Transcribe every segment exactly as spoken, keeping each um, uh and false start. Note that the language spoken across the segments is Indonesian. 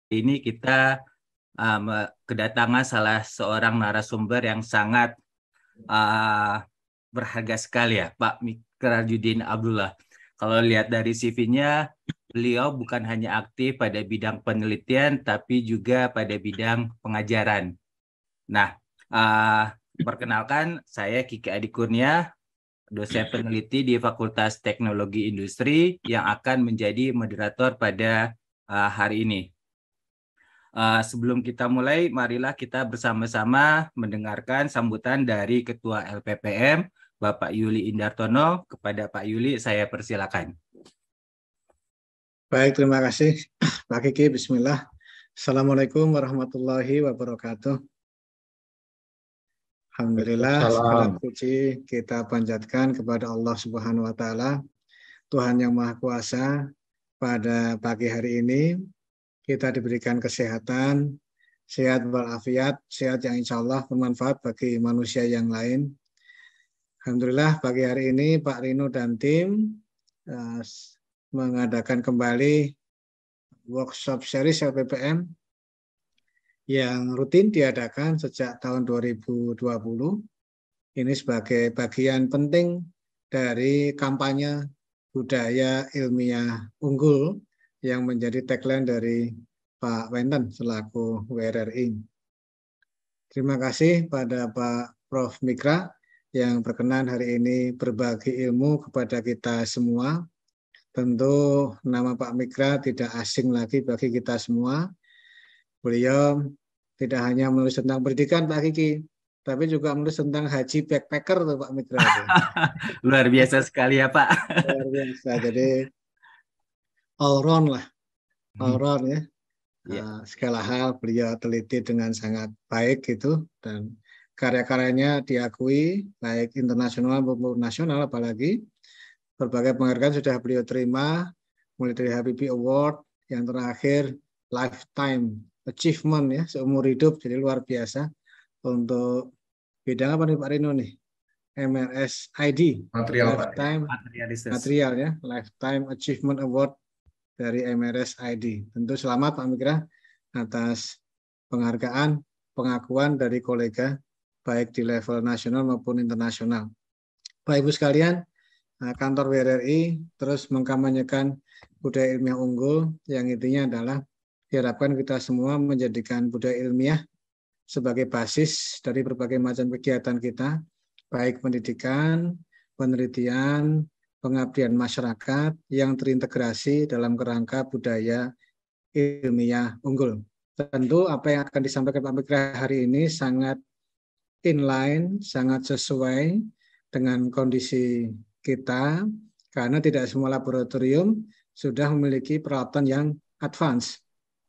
Ini kita um, kedatangan salah seorang narasumber yang sangat uh, berharga sekali ya, Pak Mikrajudin Abdullah. Kalau lihat dari C V-nya, beliau bukan hanya aktif pada bidang penelitian, tapi juga pada bidang pengajaran. Nah, uh, perkenalkan saya Kiki Adi Kurnia, dosen peneliti di Fakultas Teknologi Industri yang akan menjadi moderator pada uh, hari ini. Uh, sebelum kita mulai, marilah kita bersama-sama mendengarkan sambutan dari Ketua L P P M, Bapak Yuli Indartono. Kepada Pak Yuli, saya persilakan. Baik, terima kasih Pak Kiki. Bismillah. Assalamualaikum warahmatullahi wabarakatuh. Alhamdulillah, segala puji kita panjatkan kepada Allah Subhanahu wa Ta'ala, Tuhan yang Maha Kuasa. Pada pagi hari ini kita diberikan kesehatan, sehat walafiat, sehat yang insya Allah bermanfaat bagi manusia yang lain. Alhamdulillah pagi hari ini Pak Rino dan tim uh, mengadakan kembali workshop series L P P M yang rutin diadakan sejak tahun dua ribu dua puluh. Ini sebagai bagian penting dari kampanye budaya ilmiah unggul yang menjadi tagline dari Pak Wenten selaku W R R I. Terima kasih pada Pak Profesor Mikra yang berkenan hari ini berbagi ilmu kepada kita semua. Tentu nama Pak Mikra tidak asing lagi bagi kita semua. Beliau tidak hanya menulis tentang pendidikan Pak Kiki, tapi juga menulis tentang haji backpacker tuh Pak Mikra. Luar biasa sekali ya Pak. Luar biasa, jadi all round lah, all round ya. Yeah. Uh, segala hal beliau teliti dengan sangat baik gitu, dan karya-karyanya diakui baik internasional maupun nasional. Apalagi berbagai penghargaan sudah beliau terima, mulai dari Habibie Award, yang terakhir Lifetime Achievement ya, seumur hidup, jadi luar biasa. Untuk bidang apa nih Pak Rino nih? M R S I D, material Lifetime material, material ya, Lifetime Achievement Award dari M R S I D. Tentu selamat Pak Mikra atas penghargaan, pengakuan dari kolega baik di level nasional maupun internasional. Bapak Ibu sekalian, kantor W R R I terus mengkampanyekan budaya ilmiah unggul yang intinya adalah diharapkan kita semua menjadikan budaya ilmiah sebagai basis dari berbagai macam kegiatan kita, baik pendidikan, penelitian, pengabdian masyarakat yang terintegrasi dalam kerangka budaya ilmiah unggul. Tentu apa yang akan disampaikan Pak Mikra hari ini sangat inline, sangat sesuai dengan kondisi kita, karena tidak semua laboratorium sudah memiliki peralatan yang advance.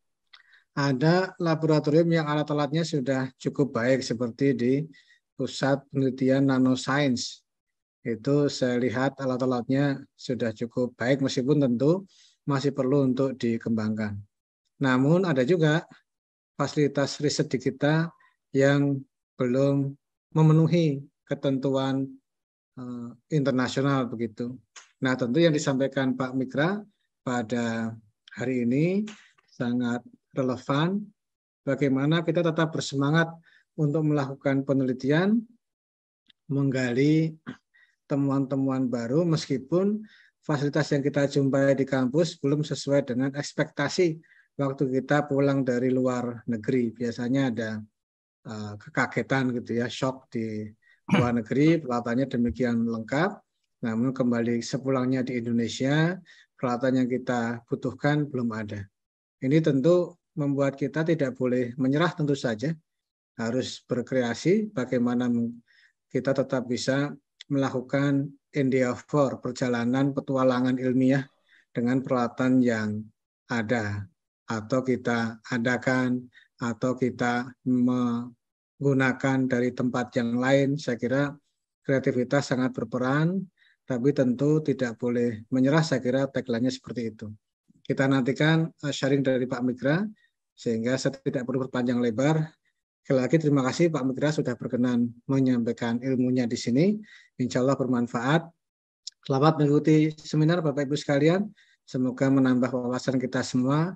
Ada laboratorium yang alat-alatnya sudah cukup baik seperti di Pusat Penelitian Nanoscience. Itu saya lihat alat-alatnya sudah cukup baik meskipun tentu masih perlu untuk dikembangkan. Namun ada juga fasilitas riset di kita yang belum memenuhi ketentuan uh, internasional begitu. Nah, tentu yang disampaikan Pak Mikra pada hari ini sangat relevan, bagaimana kita tetap bersemangat untuk melakukan penelitian, menggali temuan-temuan baru meskipun fasilitas yang kita jumpai di kampus belum sesuai dengan ekspektasi waktu kita pulang dari luar negeri. Biasanya ada uh, kekagetan gitu ya, shock di luar negeri, peralatannya demikian lengkap, namun kembali sepulangnya di Indonesia, peralatan yang kita butuhkan belum ada. Ini tentu membuat kita tidak boleh menyerah, tentu saja harus berkreasi bagaimana kita tetap bisa melakukan endeavor, perjalanan petualangan ilmiah dengan peralatan yang ada, atau kita adakan, atau kita menggunakan dari tempat yang lain. Saya kira kreativitas sangat berperan, tapi tentu tidak boleh menyerah. Saya kira tagline-nya seperti itu. Kita nantikan sharing dari Pak Mikra, sehingga saya tidak perlu berpanjang lebar. Sekali lagi terima kasih Pak Mikra sudah berkenan menyampaikan ilmunya di sini. Insya Allah bermanfaat. Selamat mengikuti seminar Bapak Ibu sekalian. Semoga menambah wawasan kita semua.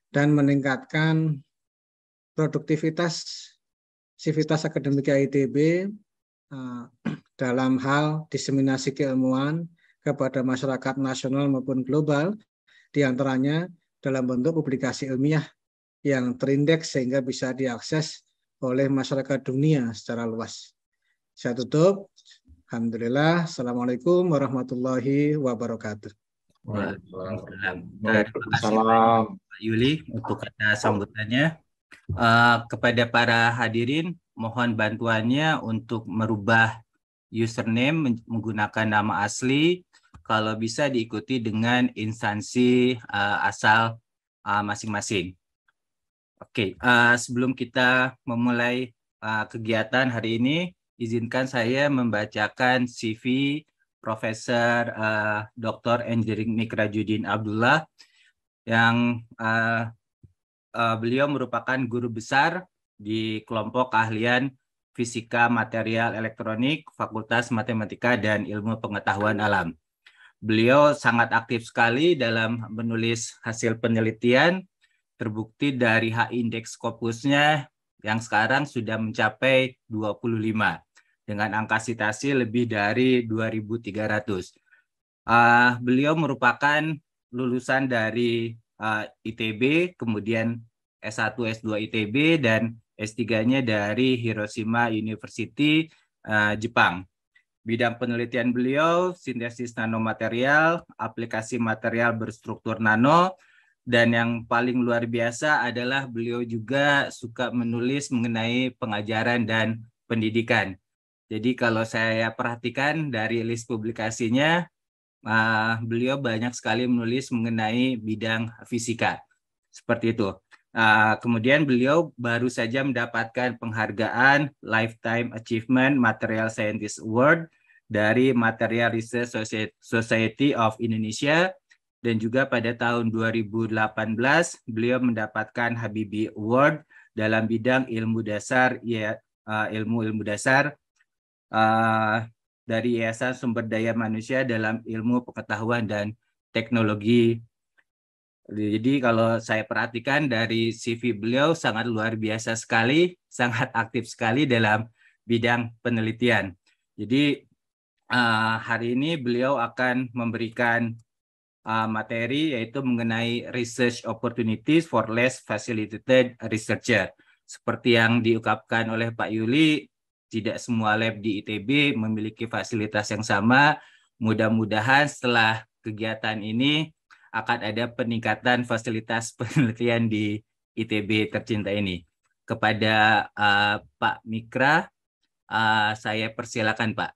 dan meningkatkan produktivitas sivitas akademika I T B uh, dalam hal diseminasi keilmuan kepada masyarakat nasional maupun global, diantaranya dalam bentuk publikasi ilmiah yang terindeks sehingga bisa diakses oleh masyarakat dunia secara luas. Saya tutup. Alhamdulillah. Assalamualaikum warahmatullahi wabarakatuh. Waalaikumsalam. Terima kasih banyak Pak Yuli untuk kata sambutannya. Uh, kepada para hadirin, mohon bantuannya untuk merubah username menggunakan nama asli. Kalau bisa diikuti dengan instansi uh, asal masing-masing. Uh, Oke, okay. uh, sebelum kita memulai uh, kegiatan hari ini, izinkan saya membacakan C V Profesor uh, Doktor Engineering Mikrajudin Abdullah yang uh, uh, beliau merupakan guru besar di kelompok keahlian Fisika Material Elektronik Fakultas Matematika dan Ilmu Pengetahuan Alam. Beliau sangat aktif sekali dalam menulis hasil penelitian, terbukti dari H-index Scopusnya yang sekarang sudah mencapai dua puluh lima dengan angka sitasi lebih dari dua ribu tiga ratus. Uh, beliau merupakan lulusan dari uh, I T B, kemudian S satu, S dua I T B, dan S tiga-nya dari Hiroshima University, uh, Jepang. Bidang penelitian beliau, sintesis nanomaterial, aplikasi material berstruktur nano, dan yang paling luar biasa adalah beliau juga suka menulis mengenai pengajaran dan pendidikan. Jadi kalau saya perhatikan dari list publikasinya, uh, beliau banyak sekali menulis mengenai bidang fisika. Seperti itu. Uh, kemudian beliau baru saja mendapatkan penghargaan Lifetime Achievement Material Scientist Award dari Material Research Society of Indonesia, dan juga pada tahun dua ribu delapan belas beliau mendapatkan Habibie Award dalam bidang ilmu dasar, ya, uh, ilmu ilmu dasar uh, dari Yayasan Sumber Daya Manusia dalam Ilmu Pengetahuan dan Teknologi. Jadi kalau saya perhatikan dari C V beliau sangat luar biasa sekali, sangat aktif sekali dalam bidang penelitian. Jadi uh, hari ini beliau akan memberikan uh, materi yaitu mengenai research opportunities for less facilitated researcher. Seperti yang diungkapkan oleh Pak Yuli, tidak semua lab di I T B memiliki fasilitas yang sama. Mudah-mudahan setelah kegiatan ini akan ada peningkatan fasilitas penelitian di I T B tercinta ini. Kepada uh, Pak Mikra, uh, saya persilakan Pak.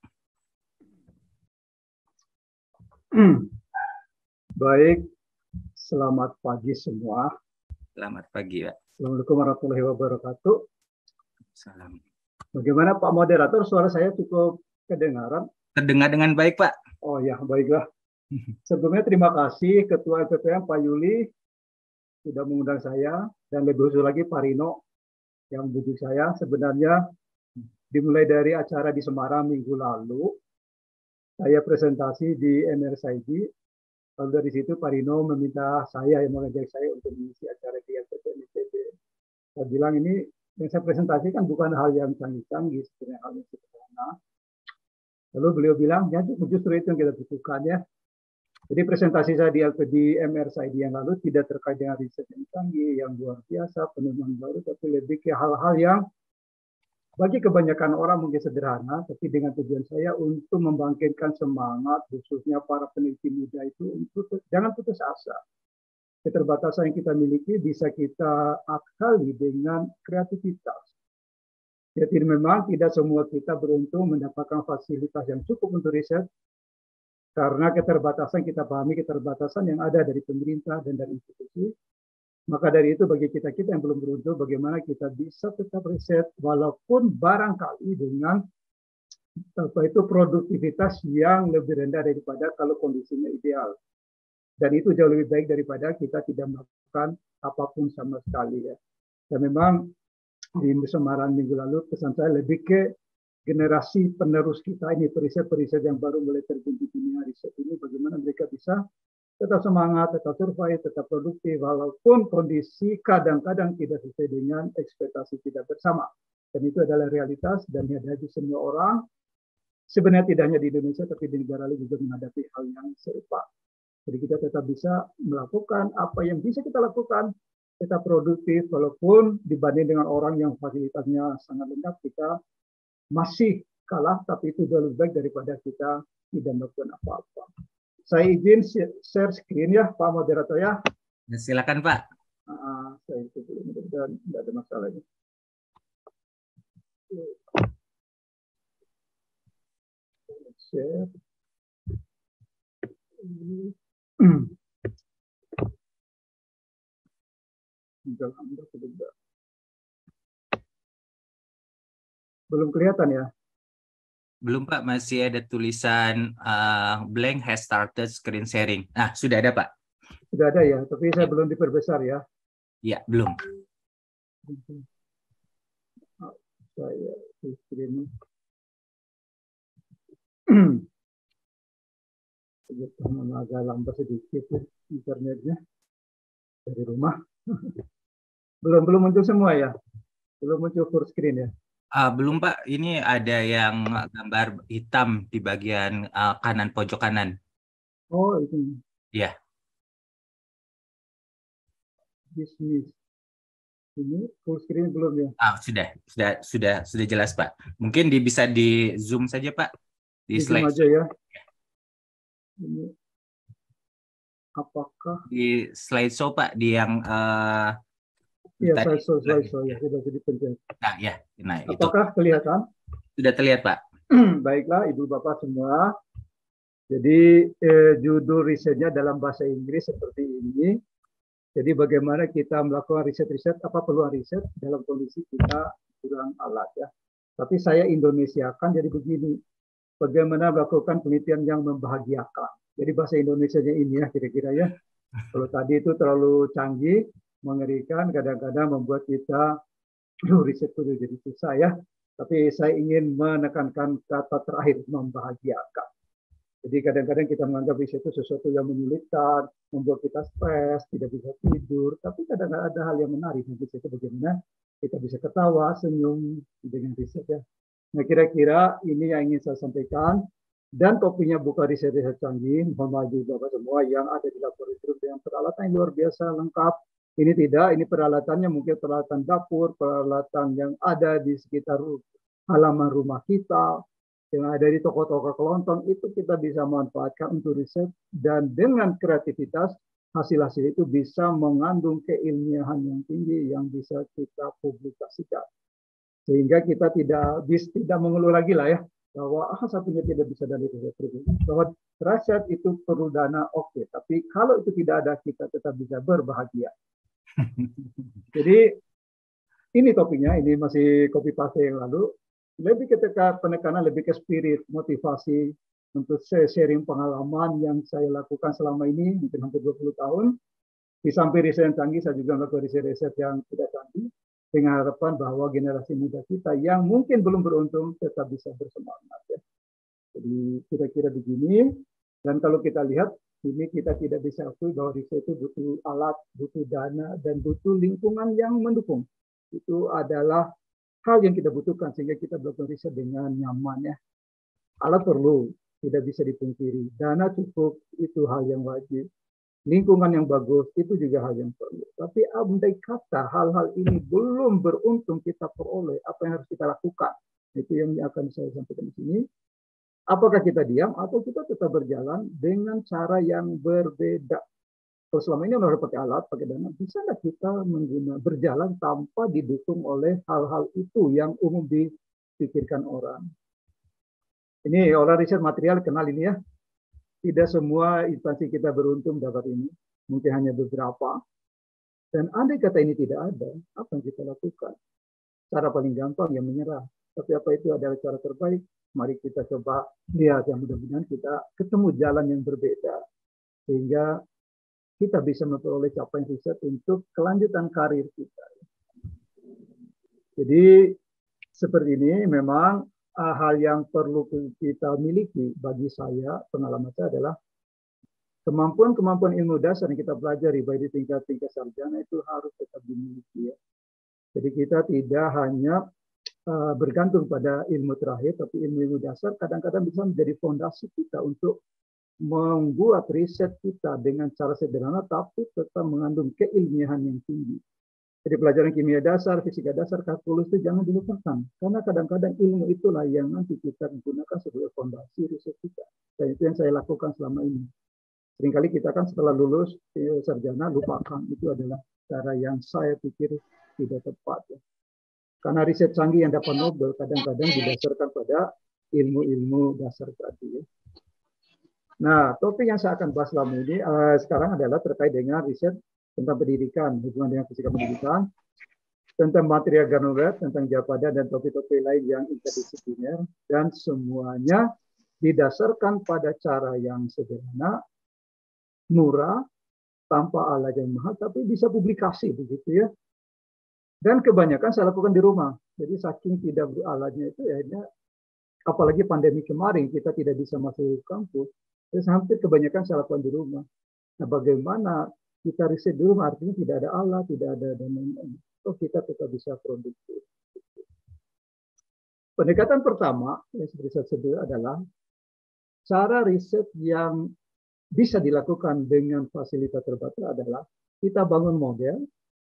Baik, selamat pagi semua. Selamat pagi Pak. Assalamualaikum warahmatullahi wabarakatuh. Salam. Bagaimana Pak Moderator, suara saya cukup kedengaran? Terdengar dengan baik Pak. Oh ya, baiklah. Sebelumnya terima kasih Ketua L P P M Pak Yuli sudah mengundang saya, dan lebih khusus lagi Pak Rino yang membujuk saya. Sebenarnya dimulai dari acara di Semarang minggu lalu, saya presentasi di M R S I D. Lalu dari situ Pak Rino meminta saya yang mengajak saya untuk mengisi acara di L P P M I T B. Saya bilang ini yang saya presentasikan bukan hal yang canggih-canggih, sebenarnya hal yang sederhana. Lalu beliau bilang, ya justru itu yang kita butuhkan ya. Jadi presentasi saya di L P D M R S I D yang lalu tidak terkait dengan riset yang canggih, yang luar biasa, penemuan baru, tapi lebih ke hal-hal yang bagi kebanyakan orang mungkin sederhana, tapi dengan tujuan saya untuk membangkitkan semangat, khususnya para peneliti muda itu untuk jangan putus asa. Keterbatasan yang kita miliki bisa kita akali dengan kreativitas. Jadi memang tidak semua kita beruntung mendapatkan fasilitas yang cukup untuk riset, karena keterbatasan kita pahami keterbatasan yang ada dari pemerintah dan dari institusi. Maka dari itu bagi kita-kita yang belum beruntung, bagaimana kita bisa tetap riset walaupun barangkali dengan apa itu produktivitas yang lebih rendah daripada kalau kondisinya ideal. Dan itu jauh lebih baik daripada kita tidak melakukan apapun sama sekali ya. Dan memang di Semarang minggu lalu pesan saya lebih ke generasi penerus kita ini, periset-periset yang baru mulai terjun di dunia riset ini, bagaimana mereka bisa tetap semangat, tetap survive, tetap produktif, walaupun kondisi kadang-kadang tidak sesuai dengan ekspektasi kita bersama. Dan itu adalah realitas dan dihadapi semua orang. Sebenarnya tidak hanya di Indonesia, tapi di negara lain juga menghadapi hal yang serupa. Jadi kita tetap bisa melakukan apa yang bisa kita lakukan, tetap produktif, walaupun dibanding dengan orang yang fasilitasnya sangat lengkap, kita masih kalah, tapi itu jauh lebih baik daripada kita tidak melakukan apa-apa. Saya izin share screen ya, Pak Moderator ya. Silakan Pak. Uh, saya itu mudah-mudahan tidak ada masalah ini. Share. Belum kelihatan ya? Belum Pak, masih ada tulisan uh, blank has started screen sharing. Nah, sudah ada Pak. Sudah ada ya, tapi saya belum diperbesar ya. Ya, belum. Saya screen. Agak lambat sedikit ya, internetnya dari rumah. Belum belum muncul semua ya, belum muncul full screen ya. Uh, belum Pak, ini ada yang gambar hitam di bagian uh, kanan pojok kanan. Oh itu. Ya. Bisnis. Ini full screen belum ya? Ah, sudah, sudah, sudah, sudah jelas Pak. Mungkin di, bisa di zoom saja Pak. Di, di zoom slide aja ya. Ini apakah di slideshow Pak, di yang uh, iya slideshow, slideshow ya, sudah jadi pencet. Nah ya, nah apakah itu kelihatan? Sudah terlihat Pak. Baiklah Ibu Bapak semua. Jadi eh, judul risetnya dalam bahasa Inggris seperti ini. Jadi bagaimana kita melakukan riset-riset, apa peluang riset dalam kondisi kita kurang alat ya. Tapi saya Indonesiakan jadi begini, bagaimana melakukan penelitian yang membahagiakan. Jadi bahasa Indonesianya ini ya kira-kira ya. Kalau tadi itu terlalu canggih, mengerikan, kadang-kadang membuat kita, aduh riset itu jadi susah ya. Tapi saya ingin menekankan kata terakhir, membahagiakan. Jadi kadang-kadang kita menganggap riset itu sesuatu yang menyulitkan, membuat kita stres, tidak bisa tidur. Tapi kadang-kadang ada hal yang menarik di riset itu bagaimana kita bisa ketawa, senyum dengan riset ya. Nah kira-kira ini yang ingin saya sampaikan. Dan topinya bukan riset-riset canggih, mohon maaf Bapak semua yang ada di laboratorium dengan peralatan yang luar biasa lengkap. Ini tidak, ini peralatannya mungkin peralatan dapur, peralatan yang ada di sekitar halaman rumah kita, yang ada di toko-toko kelontong, itu kita bisa manfaatkan untuk riset, dan dengan kreativitas hasil-hasil itu bisa mengandung keilmiahan yang tinggi yang bisa kita publikasikan. Sehingga kita tidak bisa tidak mengeluh lagi lah ya, bahwa ah satunya tidak bisa dari riset. Bahwa riset itu perlu dana, oke, okay. Tapi kalau itu tidak ada, kita tetap bisa berbahagia. Jadi ini topiknya, ini masih copy paste yang lalu. Lebih ketika penekanan lebih ke spirit, motivasi untuk sharing pengalaman yang saya lakukan selama ini, mungkin hampir dua puluh tahun. Di samping riset yang canggih, saya juga melakukan riset-riset yang tidak canggih, dengan harapan bahwa generasi muda kita yang mungkin belum beruntung tetap bisa bersemangat. Ya. Jadi kira-kira begini, dan kalau kita lihat, ini kita tidak bisa akui bahwa riset itu butuh alat, butuh dana, dan butuh lingkungan yang mendukung. Itu adalah hal yang kita butuhkan sehingga kita melakukan riset dengan nyaman ya. Alat perlu, tidak bisa dipungkiri. Dana cukup, itu hal yang wajib. Lingkungan yang bagus, itu juga hal yang perlu. Tapi andai kata hal-hal ini belum beruntung kita peroleh, apa yang harus kita lakukan? Itu yang akan saya sampaikan di sini. Apakah kita diam atau kita tetap berjalan dengan cara yang berbeda? Kalau selama ini orang pakai alat, pakai dana, bisa nggak kita menggunakan berjalan tanpa didukung oleh hal-hal itu yang umum dipikirkan orang? Ini orang riset material kenal ini ya. Tidak semua instansi kita beruntung dapat ini, mungkin hanya beberapa. Dan andai kata ini tidak ada, apa yang kita lakukan? Cara paling gampang yang menyerah. Tapi apa itu adalah cara terbaik? Mari kita coba lihat, yang mudah-mudahan kita ketemu jalan yang berbeda. Sehingga kita bisa memperoleh capaian riset untuk kelanjutan karir kita. Jadi seperti ini memang hal yang perlu kita miliki. Bagi saya, pengalaman saya adalah kemampuan-kemampuan ilmu dasar yang kita pelajari baik di tingkat-tingkat sarjana itu harus tetap dimiliki ya. Jadi kita tidak hanya uh, bergantung pada ilmu terakhir, tapi ilmu-ilmu dasar kadang-kadang bisa menjadi fondasi kita untuk membuat riset kita dengan cara sederhana tapi tetap mengandung keilmiahan yang tinggi. Jadi pelajaran kimia dasar, fisika dasar, kalkulus itu jangan dilupakan. Karena kadang-kadang ilmu itulah yang nanti kita gunakan sebagai fondasi riset kita. Dan itu yang saya lakukan selama ini. Seringkali kita kan setelah lulus eh, sarjana lupakan. Itu adalah cara yang saya pikir tidak tepat. Ya. Karena riset canggih yang dapat Nobel kadang-kadang didasarkan pada ilmu-ilmu dasar tadi. Ya. Nah, topik yang saya akan bahas selama ini uh, sekarang adalah terkait dengan riset tentang pendidikan, hubungan dengan fisika pendidikan, tentang material granuler, tentang jawaban dan topik-topik lain yang interdisipliner, dan semuanya didasarkan pada cara yang sederhana, murah, tanpa alat yang mahal, tapi bisa publikasi begitu ya. Dan kebanyakan saya lakukan di rumah. Jadi saking tidak beralatnya itu, akhirnya apalagi pandemi kemarin kita tidak bisa masuk kampus, jadi hampir kebanyakan saya lakukan di rumah. Nah, bagaimana kita riset di rumah artinya tidak ada alat, tidak ada dan lain-lain. Oh, kita tetap bisa produktif. Pendekatan pertama yang seperti saya sebut adalah cara riset yang bisa dilakukan dengan fasilitas terbatas adalah kita bangun model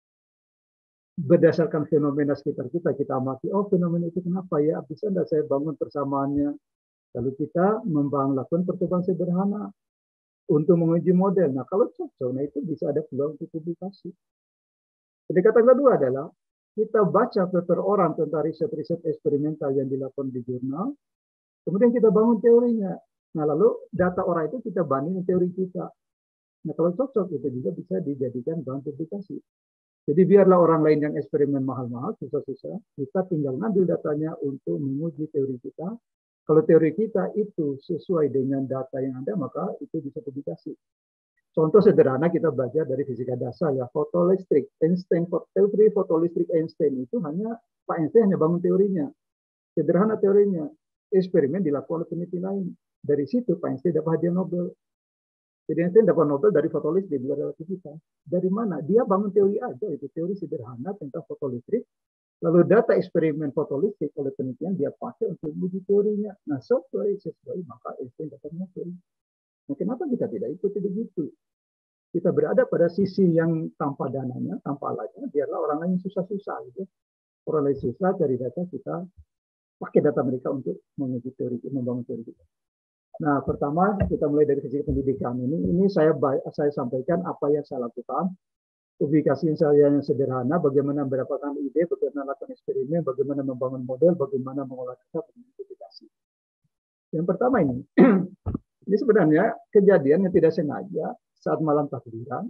berdasarkan fenomena sekitar kita. Kita amati, oh fenomena itu kenapa ya? Bisa tidak saya bangun persamaannya? Lalu kita membangun lakukan percobaan sederhana untuk menguji model. Nah, kalau cocok, nah itu bisa ada peluang untuk publikasi. Pendekatan kedua adalah kita baca paper orang tentang riset-riset eksperimental yang dilakukan di jurnal, kemudian kita bangun teorinya. Nah, lalu data orang itu kita bandingkan teori kita. Nah, kalau cocok, itu juga bisa dijadikan bahan publikasi. Jadi biarlah orang lain yang eksperimen mahal-mahal, susah-susah, kita tinggal ngambil datanya untuk menguji teori kita. Kalau teori kita itu sesuai dengan data yang ada, maka itu bisa publikasi. Contoh sederhana kita belajar dari fisika dasar ya, fotolistrik. Einstein, teori fotolistrik Einstein itu hanya, Pak Einstein hanya bangun teorinya. Sederhana teorinya. Eksperimen dilakukan oleh peneliti lain. Dari situ Pak Einstein dapat hadiah Nobel. Jadi Einstein dapat Nobel dari fotolistrik, dari relativitas. Dari mana? Dia bangun teori aja, itu teori sederhana tentang fotolistrik. Lalu data eksperimen fotolistrik oleh penelitian dia pakai untuk menguji teorinya. Nah, sesuai sesuai maka Einstein dapat Nobel. Nah, kenapa kita tidak ikuti begitu? Kita berada pada sisi yang tanpa dananya, tanpa alatnya, biarlah orang lain susah-susah. Gitu. Orang lain susah cari data, kita pakai data mereka untuk menguji teori, membangun teori kita. Nah, pertama kita mulai dari fisika pendidikan ini. Ini saya saya sampaikan apa yang saya lakukan. Publikasi saya yang sederhana, bagaimana mendapatkan ide, bagaimana melakukan eksperimen, bagaimana membangun model, bagaimana mengolah data, publikasi. Yang pertama ini, ini sebenarnya kejadian yang tidak sengaja saat malam takbiran,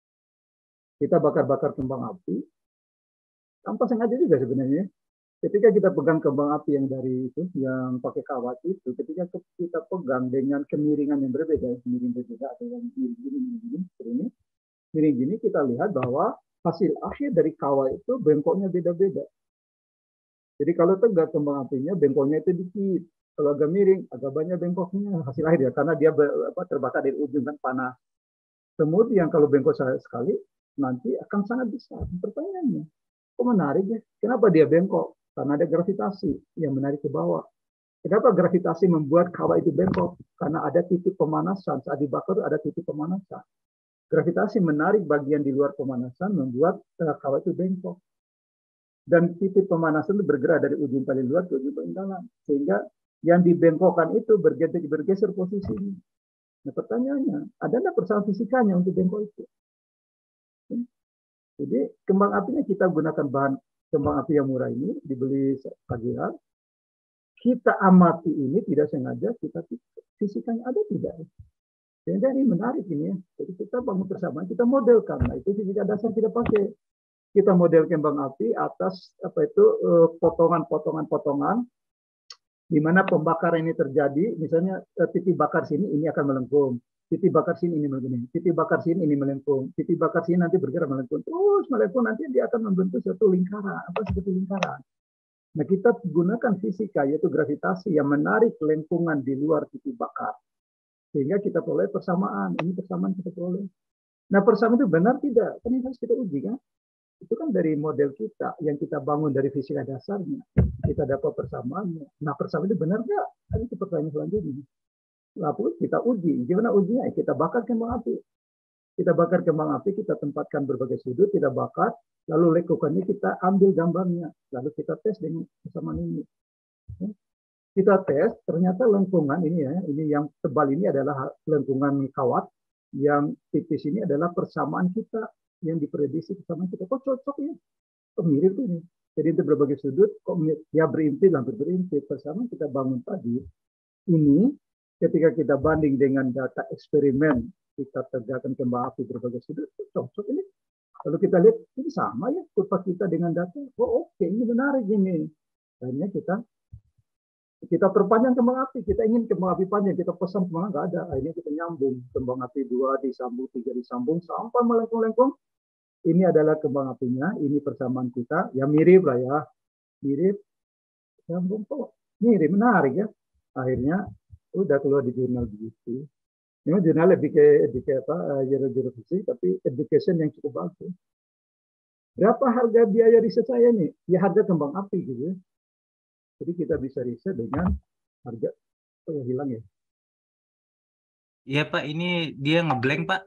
kita bakar-bakar kembang api, tanpa sengaja juga sebenarnya. Ketika kita pegang kembang api yang dari itu, yang pakai kawat itu, ketika kita pegang dengan kemiringan yang berbeda, kemiringan berbeda, atau yang miring gini, miring gini, miring gini, kita lihat bahwa hasil akhir dari kawat itu bengkoknya beda-beda. Jadi kalau tegak kembang apinya, bengkoknya itu dikit. Kalau agak miring, agak banyak bengkoknya hasil akhir ya, karena dia apa, terbakar dari ujung kan panas. Kemudian kalau bengkok sekali, nanti akan sangat besar. Pertanyaannya, kok menarik ya? Kenapa dia bengkok? Karena ada gravitasi yang menarik ke bawah. Kenapa gravitasi membuat kawat itu bengkok? Karena ada titik pemanasan. Saat dibakar ada titik pemanasan. Gravitasi menarik bagian di luar pemanasan membuat kawat itu bengkok. Dan titik pemanasan itu bergerak dari ujung paling luar ke ujung paling dalam. Sehingga yang dibengkokkan itu bergeser, bergeser posisinya. Nah pertanyaannya, ada nggak persoalan fisikanya untuk bengkok itu? Jadi kembang apinya kita gunakan bahan kembang api yang murah ini, dibeli pagian. Kita amati ini tidak sengaja, kita fisikanya ada tidak? Sehingga ini menarik ini ya. Jadi kita bangun bersama, kita modelkan. Nah itu fisika dasar kita pakai. Kita model kembang api atas apa itu potongan-potongan-potongan di mana pembakaran ini terjadi. Misalnya titik bakar sini ini akan melengkung, titik bakar sini ini melengkung, titik bakar sini ini melengkung, titik bakar sini nanti bergerak melengkung, terus melengkung nanti dia akan membentuk suatu lingkaran, apa seperti lingkaran. Nah kita gunakan fisika yaitu gravitasi yang menarik lengkungan di luar titik bakar. Sehingga kita peroleh persamaan. Ini persamaan kita peroleh. Nah, persamaan itu benar tidak? Kan ini harus kita uji kan? Itu kan dari model kita yang kita bangun dari fisika dasarnya. Kita dapat persamaannya. Nah, persamaan itu benar nggak? Kan itu pertanyaan selanjutnya. Lalu kita uji. Gimana ujinya? Kita bakar kembang api. Kita bakar kembang api, kita tempatkan berbagai sudut, kita bakar, lalu lekukannya kita ambil gambarnya, lalu kita tes dengan persamaan ini. Kita tes, ternyata lengkungan ini ya, ini yang tebal ini adalah lengkungan kawat, yang tipis ini adalah persamaan kita yang diprediksi persamaan kita. Kok cocok ya? Kok mirip ini? Jadi itu berbagai sudut, kok ya berimpit, hampir berimpit. Persamaan kita bangun tadi, ini ketika kita banding dengan data eksperimen, kita tegakkan kembang api berbagai sudut, cocok ini. Lalu kita lihat, ini sama ya kurva kita dengan data. Oh oke, okay, ini menarik ini. Akhirnya kita kita perpanjang kembang api. Kita ingin kembang api panjang, kita pesan kemana nggak ada. Akhirnya kita nyambung kembang api dua disambung, tiga disambung, sampai melengkung-lengkung. Ini adalah kembang apinya, ini persamaan kita. Ya mirip lah ya, mirip. Sambung kok, mirip, menarik ya. Akhirnya udah keluar di jurnal begitu. Memang jurnal lebih ke, lebih ke apa, jurnal fisik, tapi education yang cukup bagus. Berapa harga biaya riset saya nih? Ya harga kembang api gitu. Jadi kita bisa riset dengan harga, oh ya hilang ya? Iya Pak, ini dia ngeblank Pak.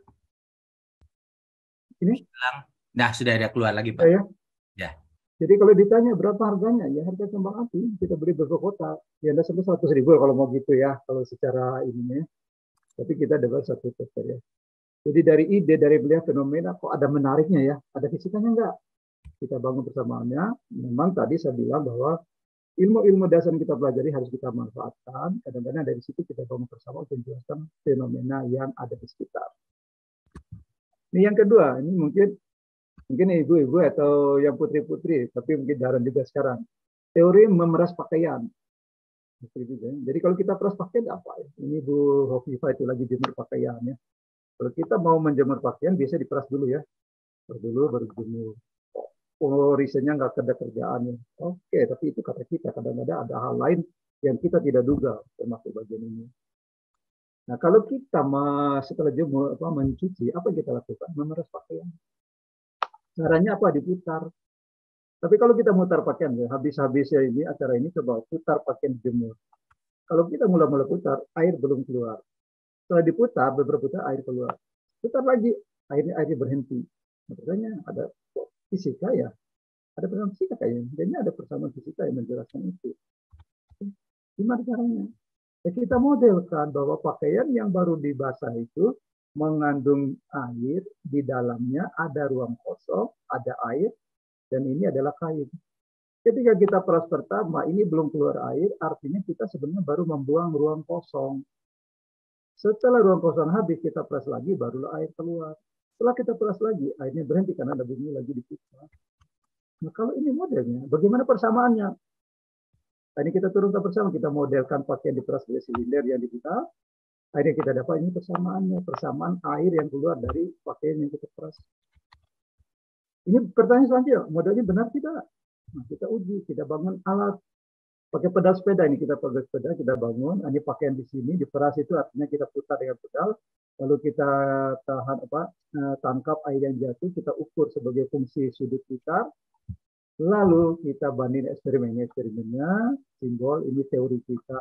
Ini? Hilang. Nah sudah ada keluar lagi Pak. Ya, ya. Ya. Jadi kalau ditanya berapa harganya, ya harga kembang api kita beli berkota, ya ada sampai seratus ribu kalau mau gitu ya, kalau secara ininya. Tapi kita dapat satu paper ya. Jadi dari ide, dari melihat fenomena, kok ada menariknya ya? Ada fisikanya enggak? Kita bangun bersamaannya. Memang tadi saya bilang bahwa ilmu-ilmu dasar yang kita pelajari harus kita manfaatkan. Kadang-kadang dari situ kita bangun bersama untuk menjelaskan fenomena yang ada di sekitar. Ini yang kedua, ini mungkin mungkin ibu-ibu atau yang putri-putri, tapi mungkin jarang juga sekarang. Teori memeras pakaian. Jadi kalau kita peras pakaian apa ya? Ini Bu Hovifa itu lagi jemur pakaiannya. Kalau kita mau menjemur pakaian biasa diperas dulu ya. Peras dulu baru jemur. Oh, risetnya nggak ada kerjaan ya. Oke, tapi itu kata kita. Kadang-kadang ada hal lain yang kita tidak duga termasuk bagian ini. Nah, kalau kita setelah jemur apa mencuci, apa yang kita lakukan? Memeras pakaian. Caranya apa? Diputar. Tapi kalau kita mutar pakaian, ya, habis-habisnya ini acara ini coba putar pakaian jemur. Kalau kita mula-mula putar, air belum keluar. Setelah diputar, beberapa putar air keluar. Putar lagi, airnya airnya berhenti. Makanya ada fisika ya, ada persamaan fisika kayaknya. Jadi ada persamaan fisika yang menjelaskan itu. Gimana caranya? Ya, kita modelkan bahwa pakaian yang baru dibasah itu mengandung air, di dalamnya ada ruang kosong, ada air, dan ini adalah kain. Ketika kita peras pertama, ini belum keluar air, artinya kita sebenarnya baru membuang ruang kosong. Setelah ruang kosong habis, kita peras lagi, barulah air keluar. Setelah kita peras lagi, airnya berhenti karena ada bunyi lagi di kita. Nah, kalau ini modelnya, bagaimana persamaannya? Tadi kita turunkan bersama, kita modelkan pakaian diperas dari silinder yang di kita. Akhirnya kita dapat ini persamaannya, persamaan air yang keluar dari pakaian yang kita peras. Ini pertanyaan selanjutnya, modelnya benar tidak? Nah, kita uji, kita bangun alat. Pakai pedal sepeda ini, kita pakai sepeda, kita bangun. Ini pakaian di sini, diperas itu artinya kita putar dengan pedal. Lalu kita tahan apa, tangkap air yang jatuh, kita ukur sebagai fungsi sudut putar. Lalu kita banding eksperimennya, eksperimennya, simbol, ini teori kita.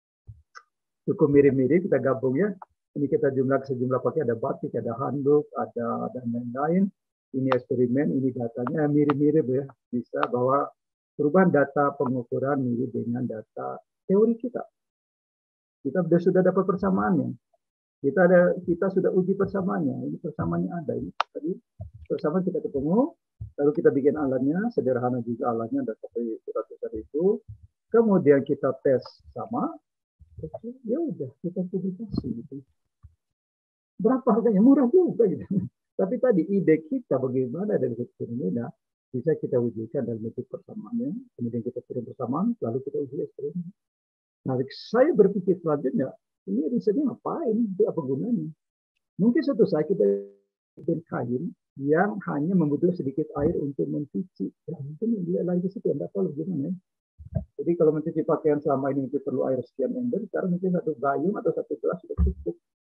Cukup mirip-mirip, kita gabung ya. Ini kita jumlah sejumlah pakai, ada batik, ada handuk, ada dan lain-lain. Ini eksperimen, ini datanya mirip-mirip ya, bisa bahwa perubahan data pengukuran mirip dengan data teori kita. Kita sudah dapat persamaannya. Kita ada, kita sudah uji persamaannya. Ini persamaannya ada. Ini tadi persamaan kita ketemu, lalu kita bikin alatnya, sederhana juga alatnya, ada seperti surat besar itu. Kemudian kita tes sama, ya udah kita publikasi gitu. Berapa harganya? Murah juga gitu. Tapi tadi ide kita bagaimana dari fenomena bisa kita wujudkan dalam bentuk persamaannya, kemudian kita kirim persamaan, lalu kita uji eksperimen. Nah, saya berpikir selanjutnya, ini risetnya ngapain? Itu apa gunanya? Mungkin suatu saat kita bikin kain yang hanya membutuhkan sedikit air untuk mencuci. Ya, mungkin lagi ke situ, tidak tahu gimana. Jadi kalau mencuci pakaian selama ini mungkin perlu air sekian ember, sekarang mungkin satu gayung atau satu gelas sudah cukup.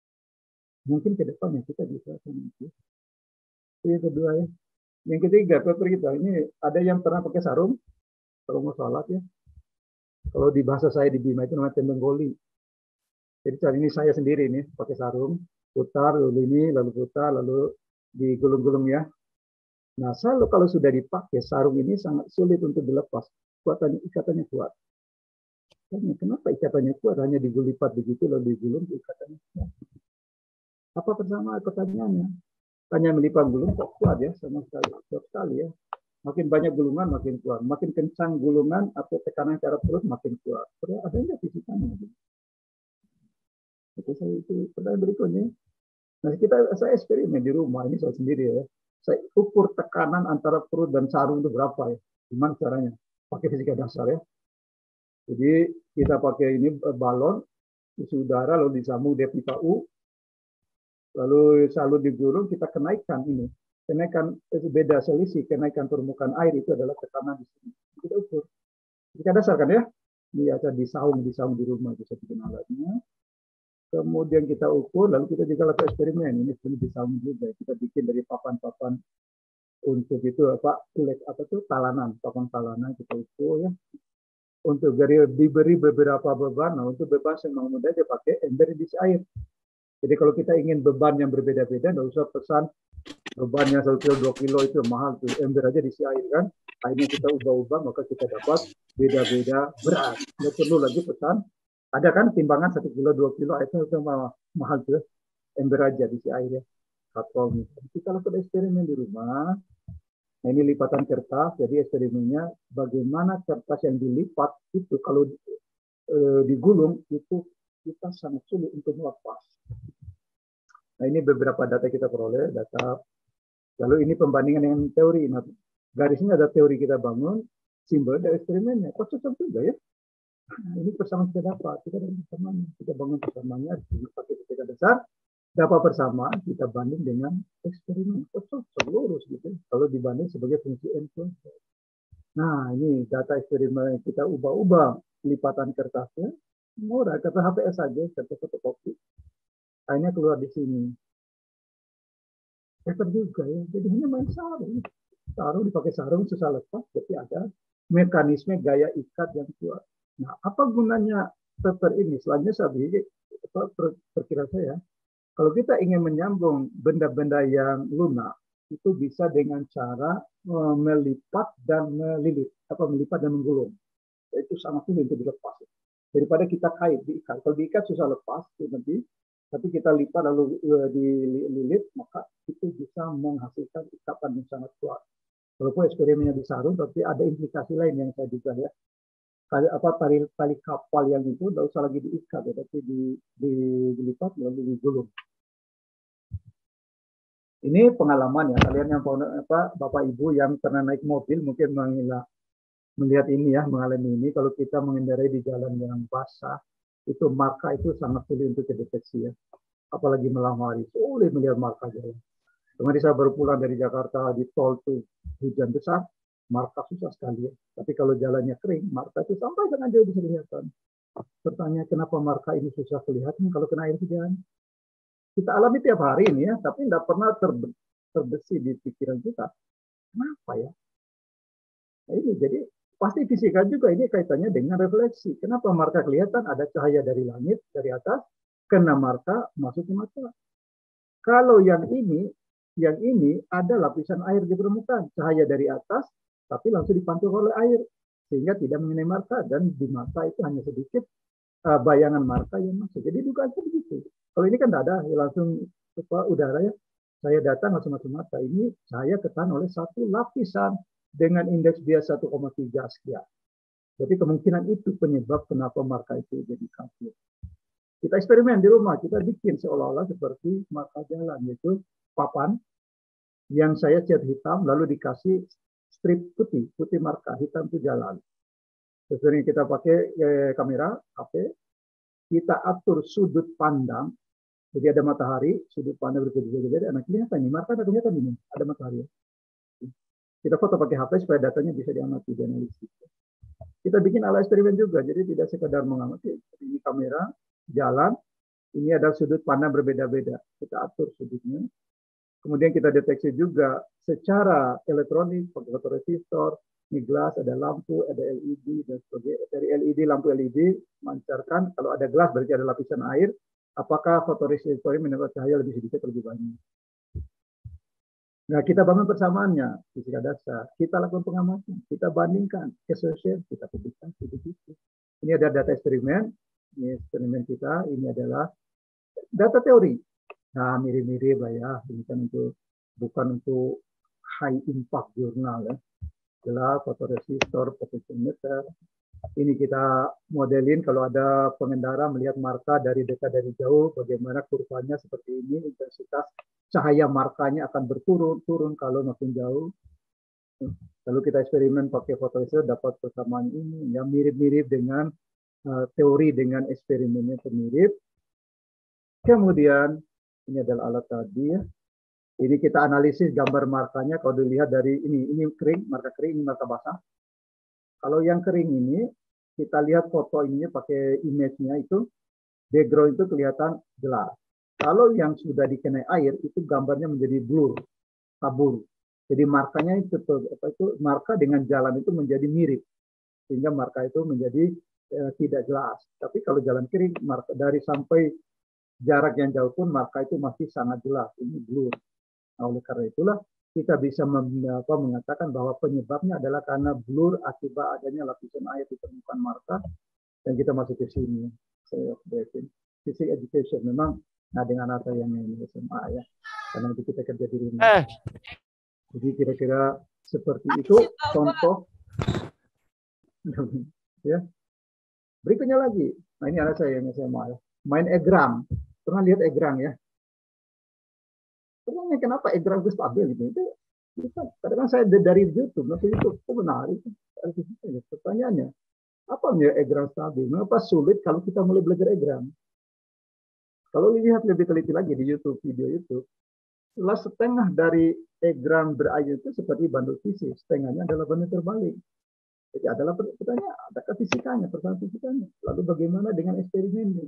Mungkin ke depannya kita bisa. Itu yang kedua ya. Yang ketiga, paper kita ini ada yang pernah pakai sarung kalau mau sholat ya. Kalau di bahasa saya di Bima itu namanya tendenggoli. Jadi saat ini saya sendiri nih pakai sarung, putar lalu ini, lalu putar, lalu digulung-gulung ya. Nah, selalu kalau sudah dipakai sarung ini sangat sulit untuk dilepas. Kuatannya ikatannya kuat. Kenapa ikatannya kuat? Hanya digulipat begitu lalu digulung ikatannya kuat. Apa pertama pertanyaannya? Hanya melipat gulung kok kuat ya sama sekali, kuat sekali ya. Makin banyak gulungan makin kuat, makin kencang gulungan atau tekanan ke arah perut makin kuat. Ada nggak fisikanya? Itu saya itu pertanyaan berikutnya. Nah kita saya eksperimen di rumah ini saya sendiri ya. Saya ukur tekanan antara perut dan sarung itu berapa ya? Gimana caranya? Pakai fisika dasar ya. Jadi kita pakai ini balon isi udara lalu disambung dia pipa U, lalu selalu digulung kita kenaikan ini, kenaikan beda selisih kenaikan permukaan air itu adalah tekanan di sini. Kita ukur. Fisika dasar kan ya? Ini ada di saung di saung di rumah bisa bikin alatnya. Kemudian kita ukur, lalu kita juga lakukan eksperimen. Ini sebenarnya di saung juga. Kita bikin dari papan-papan untuk itu apa kulit apa tuh talanan, papan talanan kita ukur ya. Untuk diberi beberapa beban, nah untuk beban yang mau mudah dia pakai ember di air. Jadi kalau kita ingin beban yang berbeda-beda, nggak usah pesan bebannya satu kilo dua kilo itu mahal tuh, ember aja diisi air kan. Akhirnya kita ubah-ubah maka kita dapat beda-beda berat. Nggak perlu lagi pesan. Ada kan timbangan satu kilo dua kilo itu sama mahal tuh, ember aja diisi air ya. Katol. Kita lakukan eksperimen di rumah. Nah ini lipatan kertas, jadi eksperimennya bagaimana kertas yang dilipat itu kalau e, digulung itu kita sangat sulit untuk melepas. Nah ini beberapa data kita peroleh, data. Lalu ini pembandingan dengan teori. Nah, garisnya ada teori kita bangun, simbol dari eksperimennya. Kok cocok juga ya? Nah, ini persamaan kita dapat, kita dapat persamaan, kita bangun persamaannya pakai fisika dasar. Dapat persamaan kita banding dengan eksperimen, cocok lurus gitu. Kalau dibanding sebagai fungsi n plus. Nah ini data eksperimen kita ubah-ubah lipatan kertasnya, murah kertas H P S saja, kertas fotokopi. Akhirnya keluar di sini. Paper juga ya, jadi hanya main sarung. Sarung dipakai sarung susah lepas, tapi ada mekanisme gaya ikat yang kuat. Nah apa gunanya paper ini? Selanjutnya saya beri perkiraan saya. Kalau kita ingin menyambung benda-benda yang lunak, itu bisa dengan cara melipat dan melilit, apa melipat dan menggulung. Itu sangat sulit untuk dilepas. Daripada kita kait, diikat. Kalau diikat susah lepas, nanti, tapi kita lipat lalu dililit, maka itu bisa menghasilkan ikatan yang sangat kuat. Walaupun eksperimennya di sarung, tapi ada implikasi lain yang saya duga ya. Tali, apa, tali, tali kapal yang itu tidak usah lagi diikat, ya, tapi di, di, dilipat lalu digulung. Ini pengalaman ya, kalian yang apa, Bapak Ibu yang pernah naik mobil mungkin mengilah, melihat ini ya, mengalami ini. Kalau kita mengendarai di jalan yang basah, itu marka itu sangat sulit untuk dideteksi ya. Apalagi malam hari, sulit melihat marka jalan. Kemarin saya baru pulang dari Jakarta di tol tuh hujan besar, marka susah sekali ya. Tapi kalau jalannya kering, marka itu sampai dengan jauh bisa kelihatan. Pertanyaan kenapa marka ini susah kelihatan kalau kena air hujan? Kita alami tiap hari ini ya, tapi tidak pernah terbersih di pikiran kita. Kenapa ya? Nah, ini jadi pasti fisika juga ini kaitannya dengan refleksi. Kenapa marka kelihatan? Ada cahaya dari langit, dari atas, kena marka masuk ke mata. Kalau yang ini, yang ini ada lapisan air di permukaan, cahaya dari atas, tapi langsung dipantul oleh air, sehingga tidak mengenai marka, dan di mata itu hanya sedikit uh, bayangan marka yang masuk. Jadi dugaan begitu. Kalau ini kan tidak ada, ya langsung apa, udara ya. Saya datang langsung masuk mata. Ini saya ketahan oleh satu lapisan dengan indeks biasa satu koma tiga sekian. Jadi kemungkinan itu penyebab kenapa marka itu jadi kabur. Kita eksperimen di rumah, kita bikin seolah-olah seperti marka jalan, yaitu papan yang saya cat hitam, lalu dikasih strip putih, putih marka, hitam itu jalan. Sesuai kita pakai eh, kamera, H P, kita atur sudut pandang. Jadi ada matahari, sudut pandang berbeda-beda. Nah, kelihatan nih, marka ada kelihatan ini, ada matahari. Kita foto pakai H P supaya datanya bisa diamati, dianalisis. Kita bikin ala eksperimen juga, jadi tidak sekadar mengamati. Ini kamera, jalan, Ini adalah sudut pandang berbeda-beda. Kita atur sudutnya. Kemudian kita deteksi juga secara elektronik, pakai fotoresistor, ini gelas, ada lampu, ada L E D, dan sebagainya. Dari L E D, lampu L E D memancarkan, kalau ada gelas berarti ada lapisan air, apakah fotoresistor ini mendapat cahaya lebih sedikit atau lebih banyak. Nah, kita bangun persamaannya, fisika dasar. Kita lakukan pengamatan, kita bandingkan, associate, kita publikasi di situ. Ini ada data eksperimen, ini eksperimen kita, ini adalah data teori. Nah, mirip-mirip lah ya, ini kan untuk bukan untuk high impact jurnal ya. Adalah fotoresistor, potentiometer. Ini kita modelin kalau ada pengendara melihat marka dari dekat dari jauh, bagaimana kurvanya seperti ini, intensitas cahaya markanya akan berturun, turun kalau makin jauh. Lalu kita eksperimen pakai fotoresistor, dapat persamaan ini, yang mirip-mirip dengan uh, teori dengan eksperimennya mirip. Kemudian, ini adalah alat tadi ya. Ini kita analisis gambar markanya, kalau dilihat dari ini, ini kering, marka kering, ini marka basah. Kalau yang kering ini, kita lihat foto ini pakai image-nya itu, background itu kelihatan jelas. Kalau yang sudah dikenai air, itu gambarnya menjadi blur, kabur. Jadi markanya itu, apa itu marka dengan jalan itu menjadi mirip. Sehingga marka itu menjadi eh, tidak jelas. Tapi kalau jalan kering, marka dari sampai jarak yang jauh pun marka itu masih sangat jelas. Ini blur. Nah, oleh karena itulah kita bisa apa, mengatakan bahwa penyebabnya adalah karena blur akibat adanya lapisan air di permukaan marka, dan kita masuk ke sini. Saya berarti physics education memang nah dengan apa yang ini S M A ya, karena itu kita kerja di rumah. Eh. Jadi kira-kira seperti itu contoh. Ya. Berikutnya lagi, nah ini anak saya yang S M A ya, main egrang. Pernah lihat egrang ya? Pertanyaannya kenapa egrang itu stabil gitu? Itu, itu kadang-kadang saya dari YouTube, nanti YouTube, itu menarik. Pertanyaannya, apa ya egrang stabil? Mengapa sulit kalau kita mulai belajar egrang? Kalau lihat lebih teliti lagi di YouTube, video YouTube, setelah setengah dari egrang berair itu seperti bandul fisik, setengahnya adalah bandul terbalik. Jadi adalah pertanyaan, adakah fisikanya, persoalan fisikanya? Lalu bagaimana dengan eksperimennya?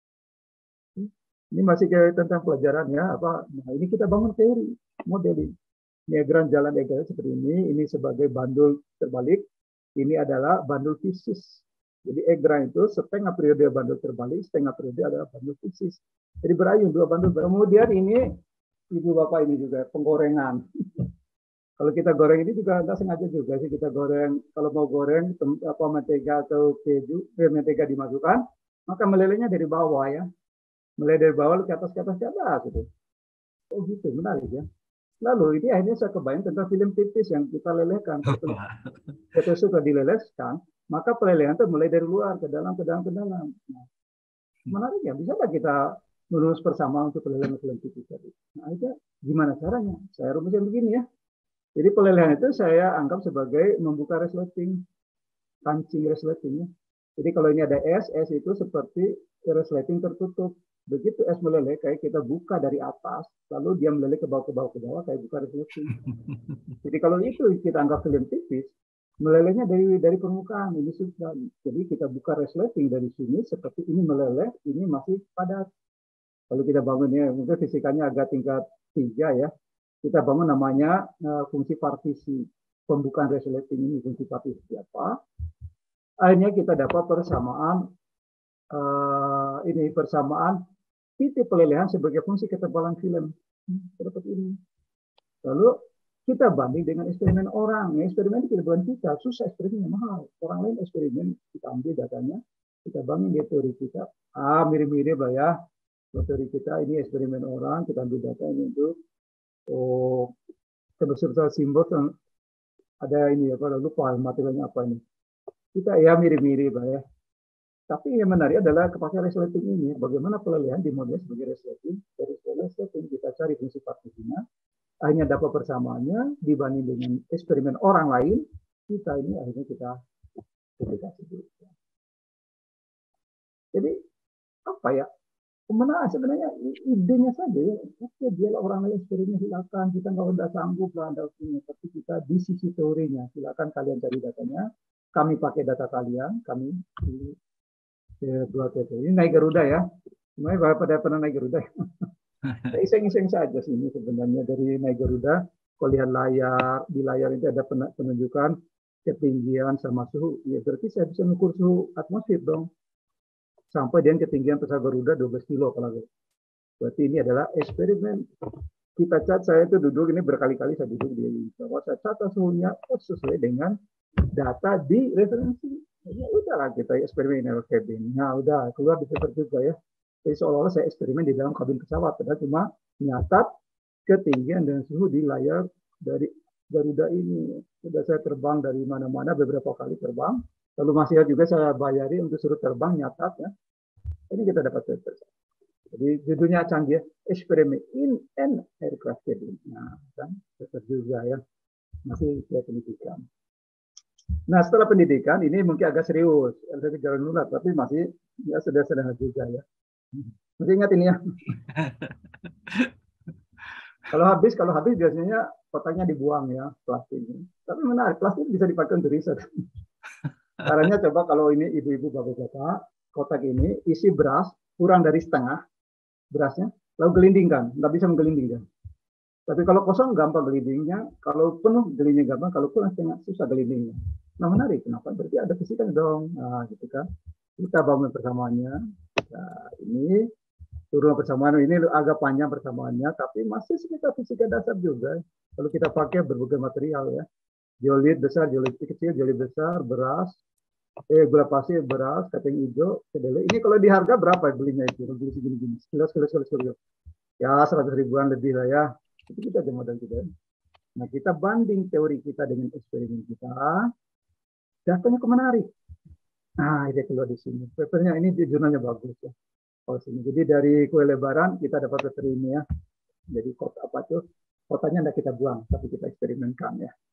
Ini masih kayak tentang pelajaran ya, apa? Nah, ini kita bangun teori, modeling. Diagram jalan diagram seperti ini, ini sebagai bandul terbalik, ini adalah bandul fisis. Jadi egrang itu setengah periode bandul terbalik, setengah periode adalah bandul fisis. Jadi berayun dua bandul. Kemudian ini ibu bapak ini juga penggorengan. Kalau kita goreng ini juga nggak sengaja juga sih kita goreng. Kalau mau goreng apa mentega atau keju, eh, mentega dimasukkan, maka melelehnya dari bawah ya. Mulai dari bawah ke atas ke atas ke atas gitu. Oh gitu, menarik ya. Lalu ini akhirnya saya kebayang tentang film tipis yang kita lelehkan. Kita suka dilelehkan, maka pelelehan itu mulai dari luar ke dalam ke dalam ke dalam. Nah, menarik ya, bisa nggak kita merumus persamaan untuk pelelehan film tipis tadi? Nah itu gimana caranya? Saya rumuskan begini ya. Jadi pelelehan itu saya anggap sebagai membuka resleting, kancing resleting ya. Jadi kalau ini ada S, S itu seperti resleting tertutup. Begitu es meleleh, kayak kita buka dari atas, lalu dia meleleh ke bawah, ke bawah, ke bawah, kayak buka resleting. Jadi kalau itu kita anggap film tipis, melelehnya dari dari permukaan, ini sudah. Jadi kita buka resleting dari sini, seperti ini meleleh, ini masih padat. Lalu kita bangun ya, mungkin fisikanya agak tingkat tiga ya. Kita bangun namanya uh, fungsi partisi. Pembukaan resleting ini fungsi partisi apa? Akhirnya kita dapat persamaan Uh, ini persamaan titik pelelehan sebagai fungsi ketebalan film. Seperti ini. Lalu kita banding dengan eksperimen orang. Ya, eksperimen itu bukan kita, susah eksperimennya mahal. Orang lain eksperimen kita ambil datanya, kita banding di teori kita. Ah mirip-mirip lah ya. Teori kita ini eksperimen orang, kita ambil data ini untuk oh beserta simbol yang ada ini apa lupa materialnya apa ini. Kita ya mirip-mirip lah ya. Tapi yang menarik adalah kepakai resleting ini. Bagaimana pelelehan dimodel sebagai resleting. Dari resleting kita cari fungsi partisinya. Akhirnya dapat persamaannya dibanding dengan eksperimen orang lain. Kita ini akhirnya kita publikasi dulu. Jadi apa ya? Kemenangan sebenarnya idenya saja ya. Oke, dialah orang lain eksperimen silakan. Kita nggak udah sanggup lah anda punya. Tapi kita di sisi teorinya silakan kalian cari datanya. Kami pakai data kalian. Kami buat itu. Ini naik Garuda ya. Semuanya pada pernah naik Garuda. Iseng-iseng saja sih ini sebenarnya dari naik Garuda. Kalau lihat layar, di layar itu ada penunjukan ketinggian sama suhu. Ya berarti saya bisa mengukur suhu atmosfer dong. Sampai dengan ketinggian pesawat Garuda dua belas kilo kalau berarti ini adalah eksperimen. Kita cat, saya itu duduk ini berkali-kali saya duduk di bawah, saya catat suhunya oh, sesuai dengan data di referensi. Ya udahlah kita eksperimen in cabin. Nah udah keluar di paper juga ya. Jadi seolah-olah saya eksperimen di dalam kabin pesawat, padahal cuma nyatat ketinggian dan suhu di layar dari Garuda ini. Sudah saya terbang dari mana-mana beberapa kali terbang. Lalu masih juga saya bayari untuk suruh terbang nyatat ya. Ini kita dapat paper. Jadi judulnya canggih, eksperimen in an aircraft cabin. Nah, kan paper juga ya. Masih saya pendidikan. Nah, setelah pendidikan ini mungkin agak serius, lebih granular, tapi masih ya sudah sederhana juga ya. Masih ingat ini ya. Kalau habis, kalau habis biasanya kotaknya dibuang ya plastik ini. Tapi menarik, plastik bisa dipakai untuk riset. Caranya coba kalau ini ibu-ibu bapak-bapak, kotak ini isi beras kurang dari setengah berasnya, lalu gelindingkan, nggak bisa menggelindingkan. Tapi kalau kosong gampang gelindingnya, kalau penuh gelinding gampang, kalau kurang setengah susah gelindingnya. Nah menarik, kenapa? Berarti ada fisika dong. Nah gitu kan. Kita bangun persamaannya. Nah ini turun persamaan ini agak panjang persamaannya, tapi masih sekitar fisika dasar juga. Kalau kita pakai berbagai material ya, diolit besar, diolit kecil, diolit besar, beras, eh gula pasir, beras, kacang hijau, kedelai. Ini kalau di harga berapa belinya itu? Beli segini-gini, kilo, kilo, kilo, kilo. Ya seratus ribuan lebih lah ya. Itu kita aja modal juga. Nah kita banding teori kita dengan eksperimen kita, datanya kok menarik. Nah ini keluar di sini. Papernya ini di jurnalnya bagus ya. Oh, sini. Jadi dari kue lebaran kita dapat paper ini ya. Jadi kota apa tuh? Kotanya tidak kita buang, tapi kita eksperimenkan ya.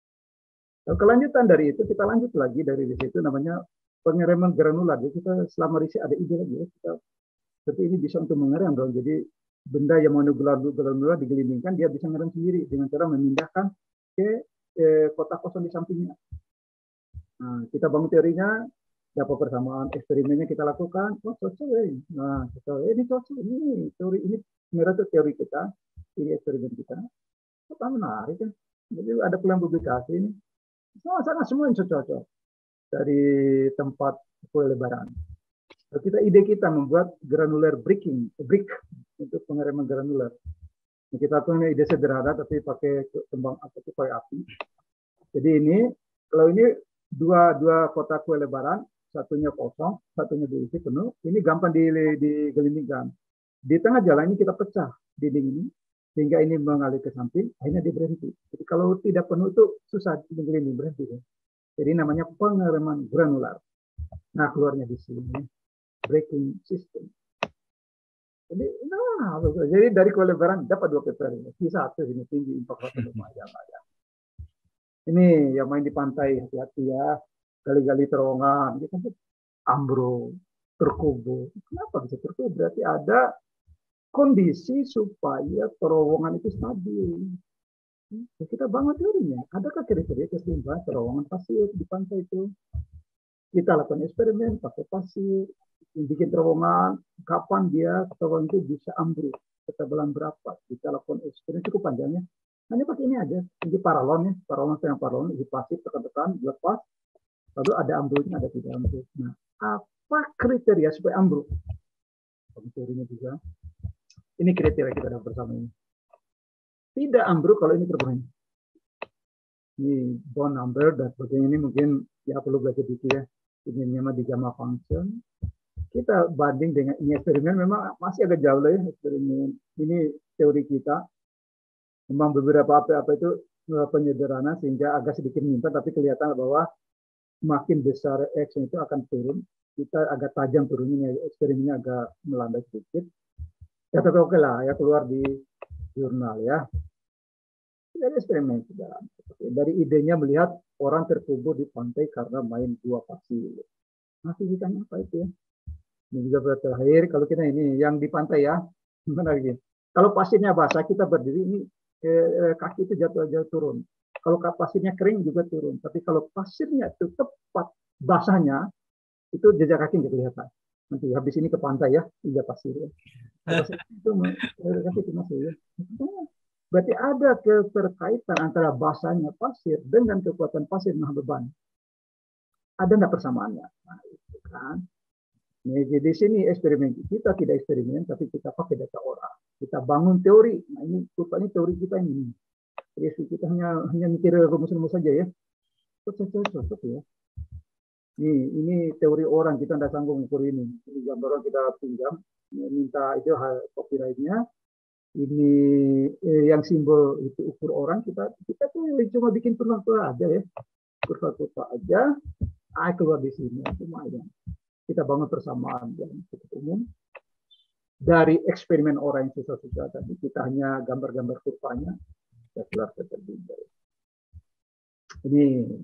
Lalu kelanjutan dari itu kita lanjut lagi dari situ namanya pengereman granular. Jadi kita selama riset ada ide lagi ya. Kita seperti ini bisa untuk mengerem dong. Jadi benda yang monogranular digelindingkan dia bisa ngerem sendiri dengan cara memindahkan ke eh, kotak kosong di sampingnya. Nah, kita bangun teorinya, dapat persamaan eksperimennya kita lakukan, oh cocok ya. Nah, cocok. Eh, ini cocok, ini teori ini menurut teori kita, ini eksperimen kita. Apa menarik kan? Jadi ada peluang publikasi ini. Sangat semua yang cocok dari tempat kue lebaran. Kita ide kita membuat granular breaking, brick untuk pengereman granular. Kita punya ide sederhana tapi pakai kembang api, pakai api. Jadi ini kalau ini dua dua kotak kue lebaran, satunya kosong, satunya diisi penuh. Ini gampang digelindingkan. Di tengah jalan ini kita pecah dinding ini sehingga ini mengalir ke samping, akhirnya dia berhenti. Jadi kalau tidak penuh itu susah digelinding berhenti. Jadi namanya pengereman granular. Nah keluarnya di sini. Breaking system. Jadi, nah, jadi dari kue lebaran dapat dua paper ini. Bisa satu ini tinggi impact factor lumayan ya. Ini yang main di pantai hati-hati ya. Gali-gali terowongan, gitu kan ambrol, terkubur. Kenapa bisa terkubur? Berarti ada kondisi supaya terowongan itu stabil. Ya, kita bangun teorinya. Adakah kriteria keseimbangan terowongan pasir di pantai itu? Kita lakukan eksperimen pakai pasir. Bikin terowongan, kapan dia terowongan itu bisa ambruk, ketebalan berapa, kita lakukan eksperimen cukup panjangnya. Hanya pakai ini aja, ini paralon ya, paralon yang paralon, di pasif tekan-tekan, lepas, lalu ada ambruknya, ada tidak ambruk. Nah, apa kriteria supaya ambruk? Teorinya juga. Ini kriteria kita dapat bersama ini. Tidak ambruk kalau ini terbang. Ini bond number dan sebagainya ini mungkin ya perlu belajar dikit ya. Ini nama di gamma function. Kita banding dengan ini eksperimen memang masih agak jauh lah ya eksperimen. Ini teori kita. Memang beberapa apa-apa itu penyederhana sehingga agak sedikit menyimpang tapi kelihatan bahwa makin besar X itu akan turun. Kita agak tajam turunnya, eksperimennya agak melandai sedikit. Ya tapi oke lah ya keluar di jurnal ya. Dari eksperimen sudah. Dari idenya melihat orang terkubur di pantai karena main buah pasir. Nah, fisikanya apa itu ya? Ini juga terakhir, kalau kita ini yang di pantai ya, gimana lagi? Kalau pasirnya basah, kita berdiri ini eh, kaki itu jatuh jatuh turun. Kalau pasirnya kering juga turun. Tapi kalau pasirnya itu tepat basahnya, itu jejak kaki nggak kelihatan. Nanti habis ini ke pantai ya, injak pasir ya. Pasir itu kasih itu masuk ya. Berarti ada keterkaitan antara basahnya pasir dengan kekuatan pasir menahan beban. Ada nggak persamaannya? Nah, itu kan. Nah, di sini eksperimen kita tidak eksperimen, tapi kita pakai data orang. Kita bangun teori. Nah, ini rupanya teori kita ini. Jadi kita hanya hanya mikir rumus-rumus saja ya. Cocok cocok ya. Nih, ini teori orang, kita tidak sanggup mengukur ini. Ini gambaran kita pinjam, minta itu copyright-nya. Ini eh, yang simbol itu ukur orang, kita kita tuh cuma bikin kurva-kurva aja ya. Kurva-kurva aja, ah, keluar di sini. Lumayan. Kita bangun persamaan yang cukup umum. Dari eksperimen orang yang susah-susah tadi, kita hanya gambar-gambar kurvanya. Kita keluar terlebih. Ini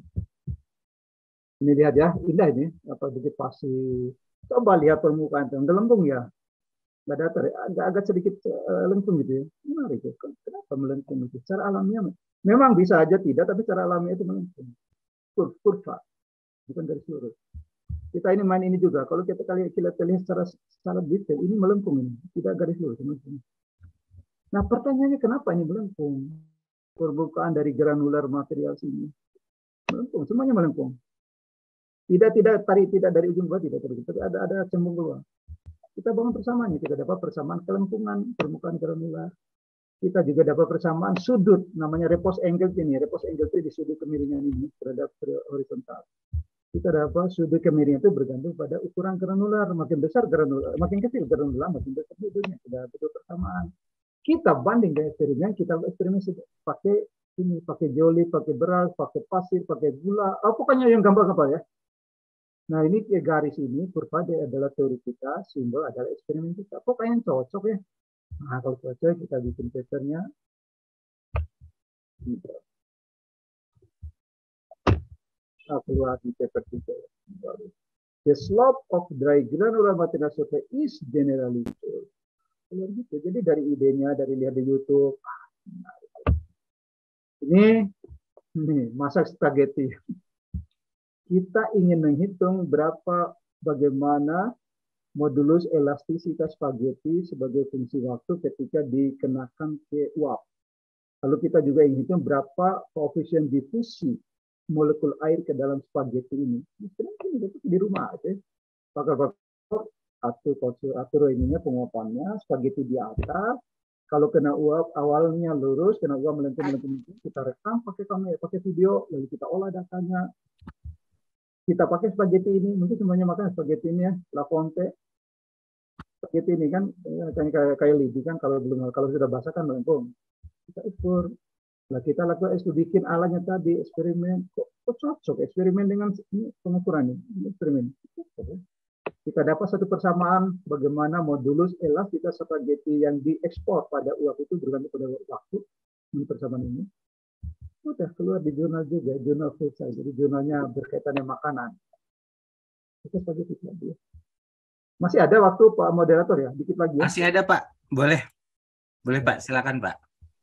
Ini lihat ya, indah ini apa bukit pasir. Coba lihat permukaan itu, gelembung ya, nggak datar, agak agak sedikit uh, lengkung gitu ya. Menarik ya. Kenapa melengkung itu? Secara alamiah memang bisa aja tidak, tapi secara alamiah itu melengkung. Kurva, bukan garis lurus. Kita ini main ini juga. Kalau kita kali kita lihat secara secara detail, ini melengkung ini, tidak garis lurus. Nah pertanyaannya kenapa ini melengkung? Permukaan dari granular material sini melengkung, semuanya melengkung. Tidak tidak tarik tidak dari ujung bawah tidak tarik, tapi ada ada cembung keluar. Kita bangun persamaannya, kita dapat persamaan kelengkungan permukaan granular. Kita juga dapat persamaan sudut, namanya repose angle ini. Repose angle itu di sudut kemiringan ini terhadap horizontal. Kita dapat sudut kemiringan itu bergantung pada ukuran granular. Makin besar granular, makin kecil granular, makin besar sudutnya. Sudah betul persamaan. Kita banding dengan eksperimen, kita eksperimen pakai ini, pakai joli, pakai beras, pakai pasir, pakai gula, oh, pokoknya yang gampang-gampang ya. Nah ini garis ini kurva adalah teori kita, simbol adalah eksperimen kita. Pokoknya yang cocok ya. Nah kalau cocok kita bikin patternnya. Nah, keluar di paper kita. The slope of dry granular material surface is generally good. Gitu. Jadi dari idenya, dari lihat di YouTube. Ini, ini masak spaghetti. Kita ingin menghitung berapa bagaimana modulus elastisitas spaghetti sebagai fungsi waktu ketika dikenakan ke uap. Lalu kita juga ingin hitung berapa koefisien difusi molekul air ke dalam spaghetti ini. Ini di rumah aja. Pakai atur atur atur ininya penguapannya, spaghetti di atas. Kalau kena uap awalnya lurus, kena uap melengkung-melengkung, kita rekam pakai kamera, pakai video, lalu kita olah datanya. Kita pakai spaghetti ini, mungkin semuanya makan spaghetti ini ya, La Fonte. Spaghetti ini kan kayak kayak lidi kan, kalau belum kalau sudah basah kan melengkung. Kita ukur. Nah, kita lakukan itu bikin alatnya tadi eksperimen. Kok, kok cocok eksperimen dengan ini pengukuran ini eksperimen. Kita dapat satu persamaan bagaimana modulus elastisitas spaghetti yang diekspor pada uap itu bergantung pada waktu. Ini persamaan ini. Udah keluar di jurnal juga, jurnal food science, jadi jurnalnya berkaitan dengan makanan. Itu spaghetti lagi. Masih ada waktu Pak Moderator ya, dikit lagi ya. Masih ada Pak, boleh, boleh Pak, silakan Pak.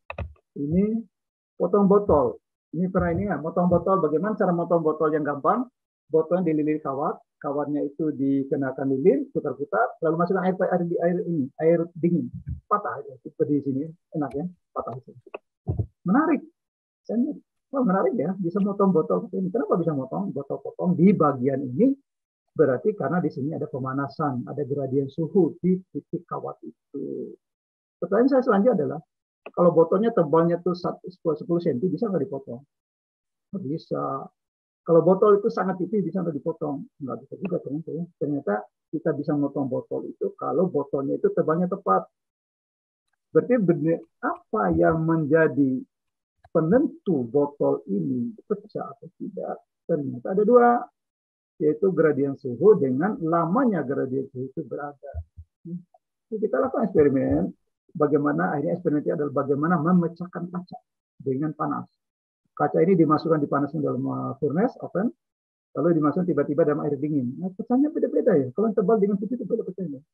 Ini potong botol. Ini pernah ini ya, potong botol. Bagaimana cara potong botol yang gampang? Botolnya dililit kawat, kawatnya itu dikenakan lilin, putar-putar, lalu masukkan air air di air ini, air dingin, patah aja. Seperti di sini, enak ya, patah aja. Menarik. Saya, oh, menarik ya, bisa motong botol ini. Kenapa bisa motong botol potong di bagian ini? Berarti karena di sini ada pemanasan, ada gradien suhu di titik kawat itu. Pertanyaan saya selanjutnya adalah, kalau botolnya tebalnya tuh sepuluh sentimeter, bisa nggak dipotong? Nggak bisa. Kalau botol itu sangat tipis, bisa nggak dipotong? Nggak bisa juga, teman-teman. Ternyata kita bisa motong botol itu kalau botolnya itu tebalnya tepat. Berarti apa yang menjadi penentu botol ini pecah atau tidak? Ternyata ada dua, yaitu gradien suhu dengan lamanya gradien suhu itu berada. Jadi kita lakukan eksperimen, bagaimana akhirnya eksperimen itu adalah bagaimana memecahkan kaca dengan panas. Kaca ini dimasukkan dipanaskan dalam furnace, oven, lalu dimasukkan tiba-tiba dalam air dingin. Nah, pecahnya beda-beda ya. Kalau tebal dengan putih itu beda pecahnya.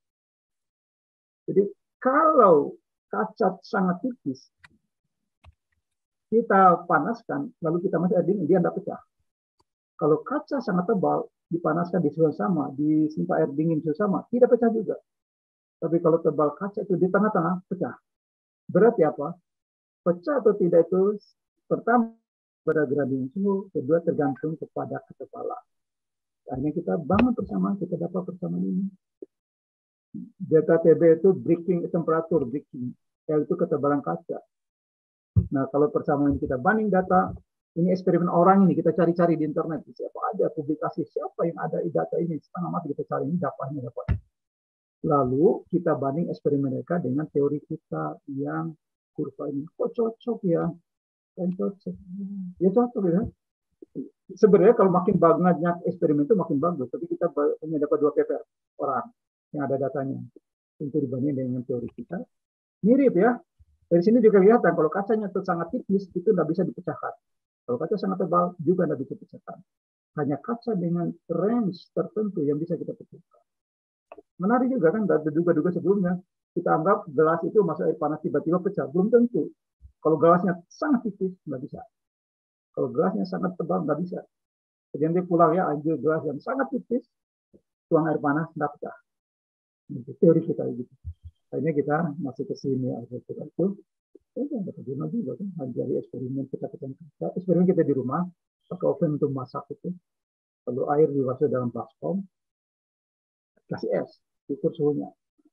Jadi kalau kaca sangat tipis, kita panaskan, lalu kita masuk air dingin, dia tidak pecah. Kalau kaca sangat tebal, dipanaskan di suhu yang sama, disimpan air dingin suhu sama, tidak pecah juga. Tapi kalau tebal kaca itu di tengah-tengah pecah. Berarti apa? Pecah atau tidak itu pertama pada gradasi suhu, kedua tergantung kepada ketebalan. Akhirnya kita bangun bersama, kita dapat persamaan ini. Delta T B itu breaking temperature, breaking. L itu ketebalan kaca. Nah, kalau persamaan kita banding data, ini eksperimen orang ini, kita cari-cari di internet. Siapa ada publikasi, siapa yang ada di data ini. Setengah mati kita cari, ini dapatnya dapat. Lalu kita banding eksperimen mereka dengan teori kita yang kurva ini. Kok cocok ya? Kan cocok. Ya cocok ya. Sebenarnya kalau makin banyak eksperimen itu makin bagus. Tapi kita hanya dapat dua paper orang yang ada datanya. Untuk dibanding dengan teori kita. Mirip ya. Dari sini juga kelihatan kalau kacanya itu sangat tipis, itu tidak bisa dipecahkan. Kalau kaca sangat tebal, juga tidak bisa dipecahkan. Hanya kaca dengan range tertentu yang bisa kita pecahkan. Menarik juga kan, dari duga-duga sebelumnya, kita anggap gelas itu masuk air panas tiba-tiba pecah. Belum tentu. Kalau gelasnya sangat tipis, nggak bisa. Kalau gelasnya sangat tebal, nggak bisa. Jadi nanti pulang ya, ambil gelas yang sangat tipis, tuang air panas, nggak pecah. Itu teori kita gitu. Akhirnya kita masuk ke sini, akhirnya itu. Ya, dapat jurnal juga kan, dari eksperimen kita kita eksperimen kita di rumah, pakai oven untuk masak itu. Lalu air dibasuh dalam baskom, kasih es, ukur suhunya.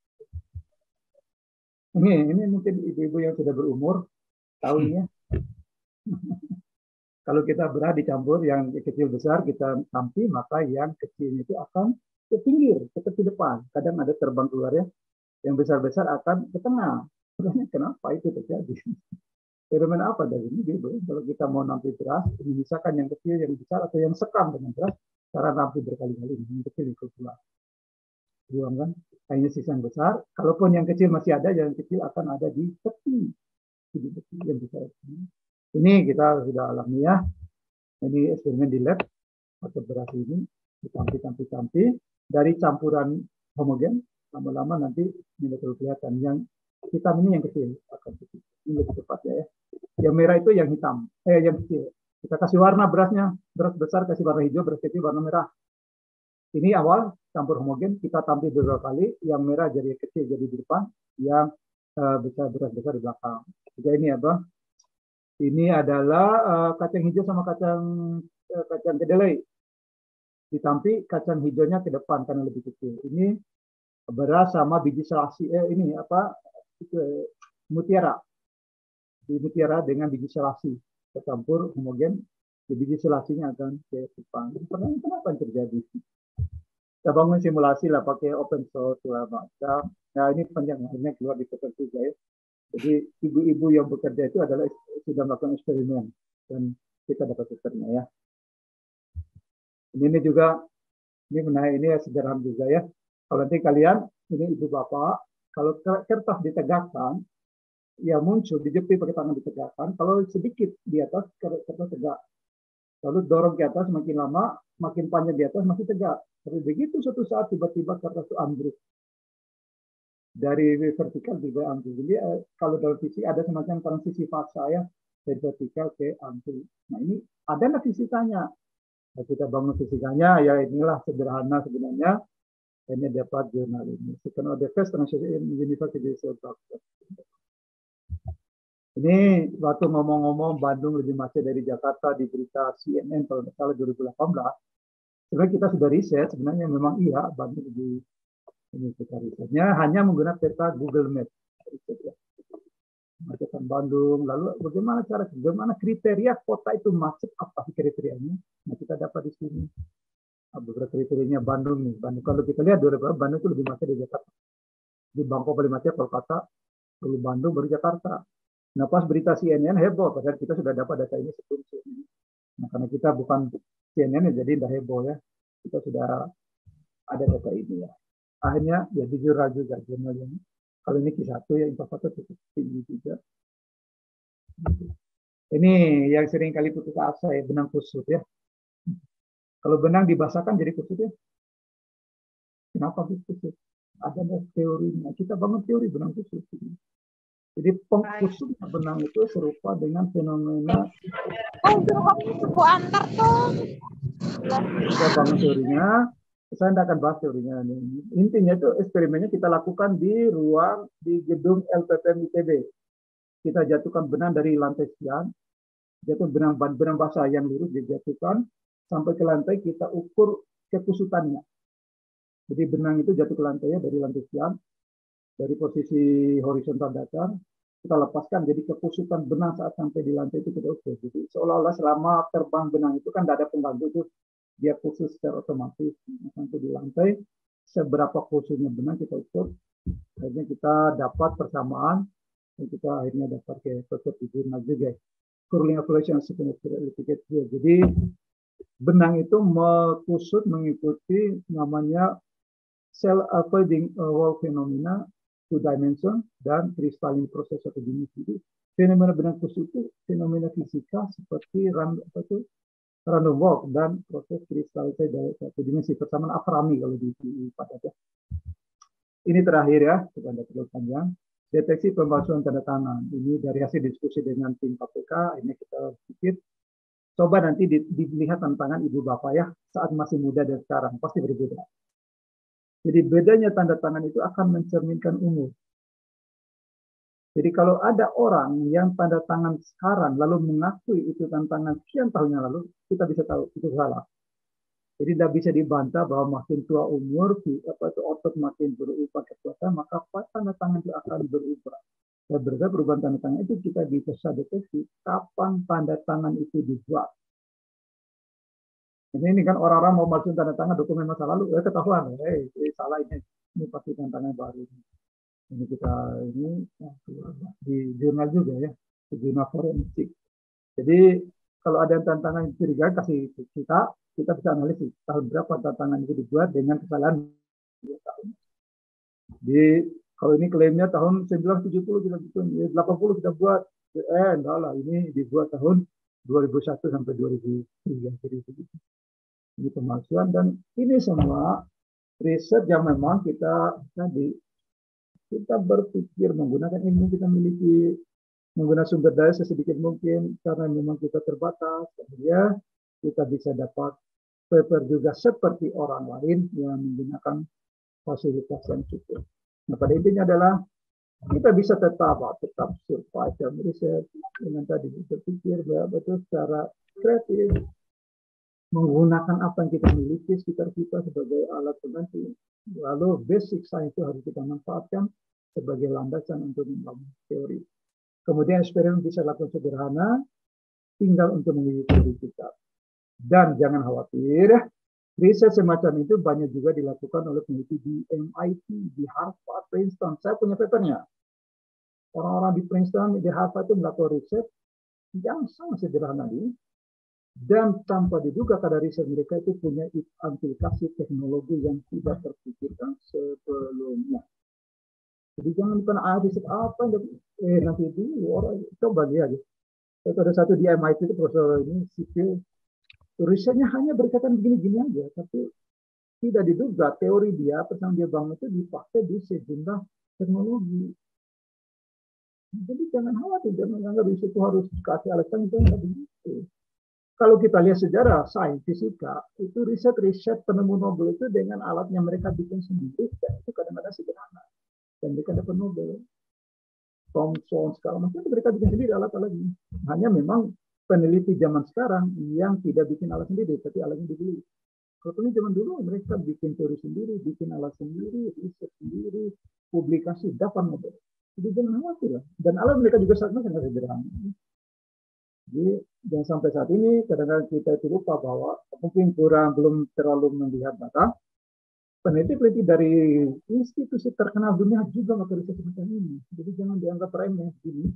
Ini, ini mungkin ibu-ibu yang sudah berumur tahu ini ya. Kalau kita beras dicampur yang kecil besar kita tampi, maka yang kecilnya itu akan ke pinggir, ke tepi depan. Kadang ada terbang keluar ya. Yang besar-besar akan ke tengah. Kenapa itu terjadi? Fenomena apa dari ini? Kalau kita mau nampi beras, misalkan yang kecil, yang besar, atau yang sekam dengan beras, cara nampi berkali-kali, yang kecil itu keluar. Buang kan? Hanya sisa yang besar. Kalaupun yang kecil masih ada, yang kecil akan ada di tepi. Di tepi yang besar. Ini kita sudah alami ya. Ini eksperimen di lab atau beras ini ditampi-tampi-tampi dari campuran homogen. Lama-lama nanti ini betul kelihatan yang hitam ini yang kecil akan kecil. Ini lebih cepat ya. Yang merah itu yang hitam, eh yang kecil. Kita kasih warna berasnya, beras besar kasih warna hijau, beras kecil warna merah. Ini awal campur homogen, kita tampil beberapa kali, yang merah jadi kecil jadi di depan, yang uh, besar beras besar di belakang. Juga ini apa? Ini adalah uh, kacang hijau sama kacang uh, kacang kedelai. Ditampi kacang hijaunya ke depan karena lebih kecil. Ini beras sama biji selasi, eh ini apa? Itu, mutiara. Di mutiara dengan biji selasi tercampur homogen, di biji selasinya akan ke depan. Pertanyaan kenapa yang terjadi? Kita bangun simulasi lah pakai open source segala macam. Nah ini panjang akhirnya keluar di paper juga ya. Jadi ibu-ibu yang bekerja itu adalah sudah melakukan eksperimen dan kita dapat papernya ya. Ini juga ini menarik, ini ya sederhana juga ya. Kalau nanti kalian ini ibu bapak, kalau kertas ditegakkan, ya muncul dijepit pakai tangan ditegakkan. Kalau sedikit di atas kertas tegak. Lalu dorong ke atas makin lama, makin panjang di atas masih tegak. Tapi begitu suatu saat tiba-tiba kertas itu ambruk. Dari vertikal juga ambruk. Jadi eh, kalau dalam fisik ada semacam transisi fase ya dari vertikal ke ambruk. Nah ini ada nggak fisikanya? Nah, kita bangun fisikanya ya inilah sederhana sebenarnya. Ini dapat jurnal ini. Second of the first transition in University of Oxford. Ini waktu ngomong-ngomong Bandung lebih macet dari Jakarta di berita C N N kalau tidak salah dua ribu delapan belas. Sebenarnya kita sudah riset, sebenarnya memang iya Bandung lebih ini kita risetnya hanya menggunakan peta Google Maps. Macetan Bandung, lalu bagaimana cara, bagaimana kriteria kota itu macet, apa kriterianya? Nah kita dapat di sini. Beberapa kriterianya Bandung nih. Bandung kalau kita lihat dua ribu delapan belas Bandung itu lebih macet dari Jakarta. Di Bangkok paling macet Kolkata, lalu Bandung baru Jakarta. Nah pas berita C N N heboh, padahal kita sudah dapat data ini sebelum C N N. Nah karena kita bukan C N N jadi tidak heboh ya. Kita sudah ada data ini ya. Akhirnya ya jujur juga jurnal ini. Kalau ini Q satu ya impactnya cukup tinggi juga. Ini yang sering kali putus asa ya benang kusut ya. Kalau benang dibasahkan jadi kusut ya. Kenapa kusut? Ada teorinya. Kita bangun teori benang kusut. Jadi pengkusutnya benang itu serupa dengan fenomena Oh, suku antar tuh. kita bangun teorinya. Saya tidak akan bahas teorinya. Intinya itu eksperimennya kita lakukan di ruang di gedung L P P M I T B. Kita jatuhkan benang dari lantai sekian, jatuh benang benang basah yang lurus dijatuhkan sampai ke lantai, kita ukur kekusutannya. Jadi benang itu jatuh ke lantai dari lantai sekian, dari posisi horizontal datar, kita lepaskan, jadi kekusutan benang saat sampai di lantai itu kita ukur. Jadi seolah-olah selama terbang benang itu kan tidak ada pengganggu, itu dia khusus secara otomatis sampai di lantai. Seberapa khususnya benang kita ukur, akhirnya kita dapat persamaan, dan kita akhirnya dapat ke peserta jurnal juga. Curling evaluation jadi benang itu kusut mengikuti namanya cell avoiding wall phenomena, two dimension, dan crystalline process satu dimensi. Jadi fenomena benang kusut itu fenomena fisika seperti random, apa itu, random walk dan proses kristalisasi dari satu dimensi, persamaan Aframi kalau di, di pada ya. Ini terakhir ya, kita ada terlalu panjang. Deteksi pemalsuan tanda tangan. Ini dari hasil diskusi dengan tim K P K, ini kita pikir coba nanti di, dilihat tantangan ibu bapak ya saat masih muda dan sekarang pasti berbeda. Jadi bedanya tanda tangan itu akan mencerminkan umur. Jadi kalau ada orang yang tanda tangan sekarang lalu mengakui itu tantangan sekian tahun yang lalu, kita bisa tahu itu salah. Jadi tidak bisa dibantah bahwa makin tua umur, apa itu otot makin berubah kekuatan, maka tanda tangan itu akan berubah. Dan berdasarkan perubahan tanda tangan itu kita bisa deteksi kapan tanda tangan itu dibuat. Jadi ini kan orang-orang mau masukin tanda tangan dokumen masa lalu, ya ketahuan, eh hey, salah ini, ini pasti tantangan baru. Ini kita ini ya, di jurnal juga ya, di jurnal forensik. Jadi kalau ada tantangan yang curiga kasih kita, kita bisa analisis tahun berapa tantangan itu dibuat dengan kesalahan dua tahun. Di kalau ini klaimnya tahun seribu sembilan ratus tujuh puluh, delapan puluh kita buat, eh enggak lah, ini dibuat tahun dua ribu satu sampai dua ribu tiga. Ini pemalsuan, dan ini semua riset yang memang kita tadi kita berpikir menggunakan ilmu kita miliki, menggunakan sumber daya sesedikit mungkin karena memang kita terbatas, ya kita bisa dapat paper juga seperti orang lain yang menggunakan fasilitas yang cukup. Nah, pada intinya adalah kita bisa tetap tetap survive dan riset dengan tadi berpikir betul secara kreatif, menggunakan apa yang kita miliki sekitar kita sebagai alat pengganti. Lalu basic science itu harus kita manfaatkan sebagai landasan untuk membangun teori. Kemudian eksperimen bisa lakukan sederhana, tinggal untuk mengikuti kita. Dan jangan khawatir, riset semacam itu banyak juga dilakukan oleh peneliti di M I T, di Harvard, Princeton. Saya punya papernya. Orang-orang di Princeton, di Harvard itu melakukan riset yang sangat sederhana ini. Dan tanpa diduga pada riset mereka itu punya aplikasi teknologi yang tidak terpikirkan sebelumnya. Jadi jangan bukan ah, riset apa yang eh, nanti dulu orang coba lihat. Itu ada satu di M I T itu profesor ini sipil. Risetnya hanya berkaitan begini-gini aja, tapi tidak diduga teori dia, pertama dia bangun itu dipakai di sejumlah teknologi. Jadi jangan khawatir, jangan anggap riset itu harus kasih alasan, itu tidak begitu. Kalau kita lihat sejarah sains fisika, itu riset-riset penemu Nobel itu dengan alatnya mereka bikin sendiri, dan itu kadang-kadang sederhana. Dan mereka dapat Nobel. Thomson, segala macam itu mereka bikin sendiri alat-alatnya. Hanya memang peneliti zaman sekarang yang tidak bikin alat sendiri, tapi alatnya dibeli. Kalau ini zaman dulu mereka bikin teori sendiri, bikin alat sendiri, riset sendiri, publikasi, dapat Nobel. Jadi jangan khawatir lah. Dan alat mereka juga sangat sangat sederhana. Jadi dan sampai saat ini kadang-kadang kita itu lupa bahwa mungkin kurang belum terlalu melihat data. Peneliti-peneliti dari institusi terkenal dunia juga melakukan riset semacam ini. Jadi jangan dianggap remeh ini.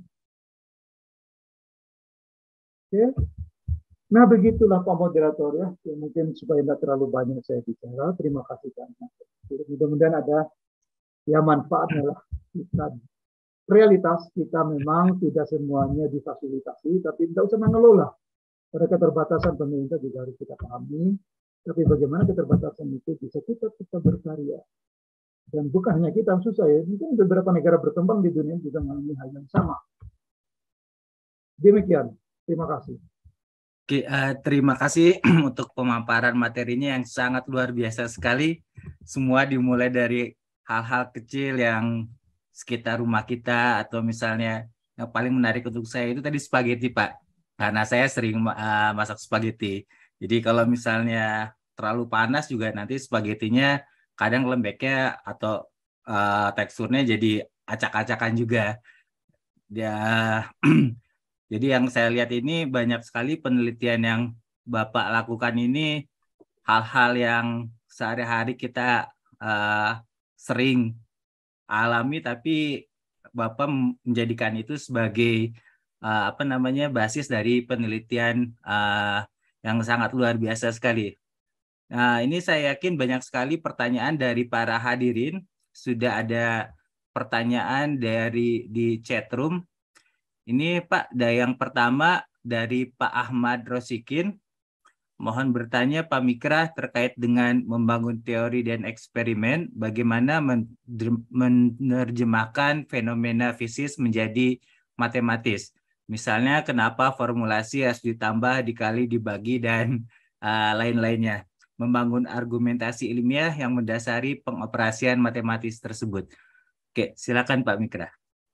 Oke, nah begitulah Pak Moderator ya. Ya mungkin supaya tidak terlalu banyak saya bicara. Terima kasih banyak. Mudah-mudahan ada ya manfaatnya lah. Kita, realitas kita memang tidak semuanya difasilitasi, tapi tidak usah mengelola. Pada keterbatasan pemerintah juga harus kita pahami. Tapi bagaimana keterbatasan itu bisa kita kita berkarya. Dan bukan hanya kita yang susah ya, mungkin beberapa negara berkembang di dunia juga mengalami hal yang sama. Demikian, terima kasih. Oke, uh, terima kasih untuk pemaparan materinya yang sangat luar biasa sekali. Semua dimulai dari hal-hal kecil yang sekitar rumah kita, atau misalnya yang paling menarik untuk saya itu tadi spaghetti, Pak. Karena saya sering uh, masak spaghetti. Jadi kalau misalnya terlalu panas juga nanti spagettinya kadang lembeknya atau uh, teksturnya jadi acak-acakan juga. Ya, jadi yang saya lihat ini banyak sekali penelitian yang Bapak lakukan ini, hal-hal yang sehari-hari kita uh, sering alami, tapi Bapak menjadikan itu sebagai uh, apa namanya basis dari penelitian uh, yang sangat luar biasa sekali. Nah, ini saya yakin banyak sekali pertanyaan dari para hadirin. Sudah ada pertanyaan dari di chat room. Ini Pak, dari yang pertama dari Pak Ahmad Rosikin. Mohon bertanya Pak Mikra terkait dengan membangun teori dan eksperimen, bagaimana menerjemahkan fenomena fisis menjadi matematis. Misalnya kenapa formulasi harus ditambah, dikali, dibagi, dan uh, lain-lainnya. Membangun argumentasi ilmiah yang mendasari pengoperasian matematis tersebut. Oke, silakan Pak Mikra.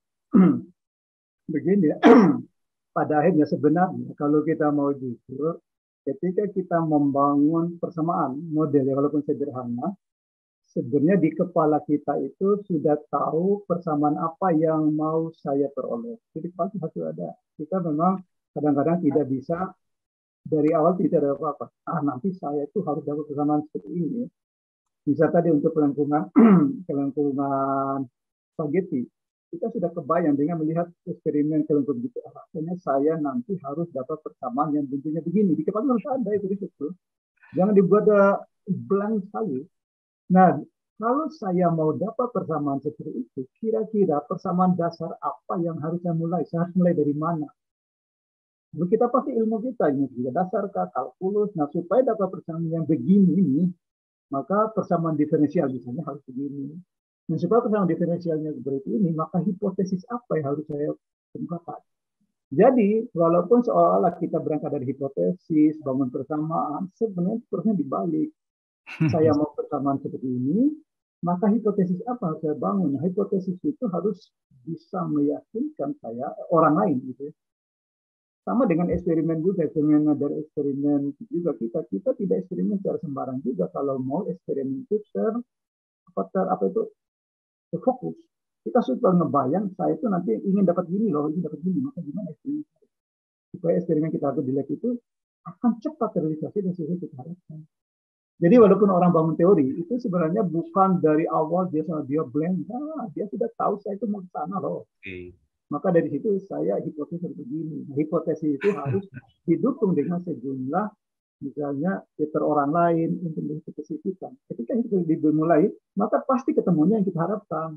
Begini, pada akhirnya sebenarnya kalau kita mau jujur, ketika kita membangun persamaan model, walaupun sederhana, sebenarnya di kepala kita itu sudah tahu persamaan apa yang mau saya peroleh. Jadi pasti harus ada. Kita memang kadang-kadang tidak bisa dari awal tidak ada apa-apa. Ah, nanti saya itu harus dapat persamaan seperti ini. Bisa tadi untuk kelengkungan, kelengkungan spaghetti. Kita sudah kebayang dengan melihat eksperimen kelengkung gitu. Akhirnya saya nanti harus dapat persamaan yang bentuknya begini. Di kepala harus ada itu di situ. Jangan dibuat blank sekali. Nah, kalau saya mau dapat persamaan seperti itu, kira-kira persamaan dasar apa yang harus saya mulai? Saya harus mulai dari mana? Lalu kita pasti ilmu kita, ilmu kita dasar, kalkulus. Nah, supaya dapat persamaan yang begini ini, maka persamaan diferensial misalnya harus begini. Nah, supaya persamaan diferensialnya seperti ini, maka hipotesis apa yang harus saya kemukakan? Jadi, walaupun seolah-olah kita berangkat dari hipotesis, bangun persamaan, sebenarnya sebenarnya dibalik. Saya mau persamaan seperti ini, maka hipotesis apa yang saya bangun? Nah, hipotesis itu harus bisa meyakinkan saya, orang lain gitu. Sama dengan eksperimen juga, eksperimen dari eksperimen juga kita, kita tidak eksperimen secara sembarang juga. Kalau mau eksperimen itu ter, apa, ter, apa itu fokus. Kita suka ngebayang, saya itu nanti ingin dapat gini loh, ingin dapat gini, maka gimana eksperimen? Supaya eksperimen kita di lab itu akan cepat terrealisasi dan sesuai kita harapkan. Jadi walaupun orang bangun teori, itu sebenarnya bukan dari awal dia dia blank, nah, dia sudah tahu saya itu mau ke sana loh. Okay. Maka dari situ saya hipotesis begini. Nah, hipotesis itu harus didukung dengan sejumlah misalnya Twitter orang lain untuk menghipotesiskan. Ketika itu dimulai, maka pasti ketemunya yang kita harapkan.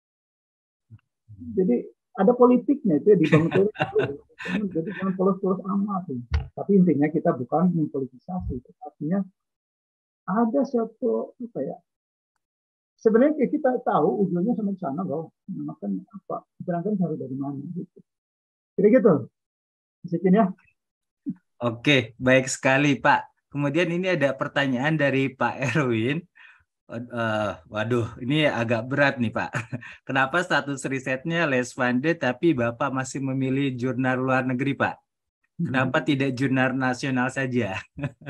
Jadi ada politiknya itu ya, dibangun teori. Jadi jangan polos-polos amat. Tapi intinya kita bukan mempolitisasi. Artinya ada suatu apa ya? Sebenarnya kita tahu ujungnya sama sana loh. Makan apa? Berangkat harus dari mana gitu. Kira gitu. Sekian ya. Oke, baik sekali Pak. Kemudian ini ada pertanyaan dari Pak Erwin. Uh, waduh, ini agak berat nih Pak. Kenapa status risetnya less funded tapi Bapak masih memilih jurnal luar negeri Pak? Kenapa tidak jurnal nasional saja?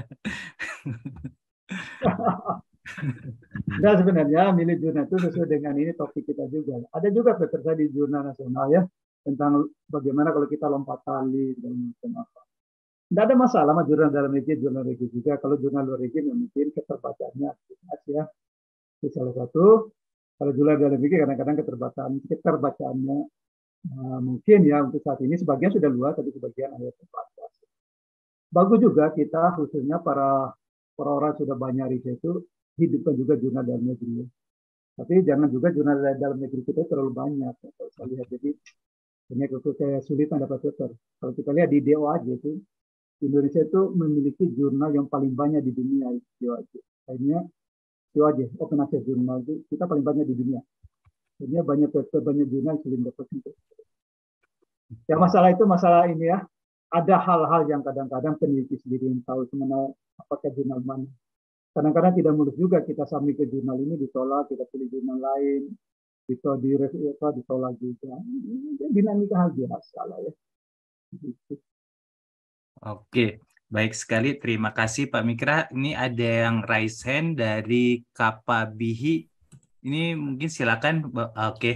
Nah sebenarnya milih jurnal itu sesuai dengan ini topik kita juga. Ada juga paper saya di jurnal nasional ya tentang bagaimana kalau kita lompat tali dan macam apa. Tidak ada masalah sama jurnal dalam negeri, jurnal negeri juga. Kalau jurnal luar negeri mungkin keterbacaannya ya. Itu salah satu. Kalau jurnal dalam negeri kadang-kadang keterbacaan keterbacaannya nah, mungkin ya untuk saat ini sebagian sudah luas, tapi sebagian hanya terbatas. Bagus juga kita khususnya para para orang sudah banyak riset itu hidupkan juga jurnal dalam negeri. Tapi jangan juga jurnal dalam negeri kita terlalu banyak. Kalau saya lihat jadi banyak kesulitan dapat paper. Kalau kita lihat di D O A J itu Indonesia itu memiliki jurnal yang paling banyak di dunia D O A J. Akhirnya Itu aja, open access jurnal itu kita paling banyak di dunia. Dunia banyak banyak jurnal yang dapat itu. Ya masalah itu masalah ini ya. Ada hal-hal yang kadang-kadang peneliti sendiri yang tahu sebenarnya apakah jurnal mana. Kadang-kadang tidak mulus juga kita submit ke jurnal ini ditolak, kita pilih jurnal lain, kita di apa ditolak juga. Ini dinamika hal biasa lah ya. Gitu. Oke, baik sekali. Terima kasih Pak Mikra. Ini ada yang raise hand dari Kapabihi. Ini mungkin silakan. Oke.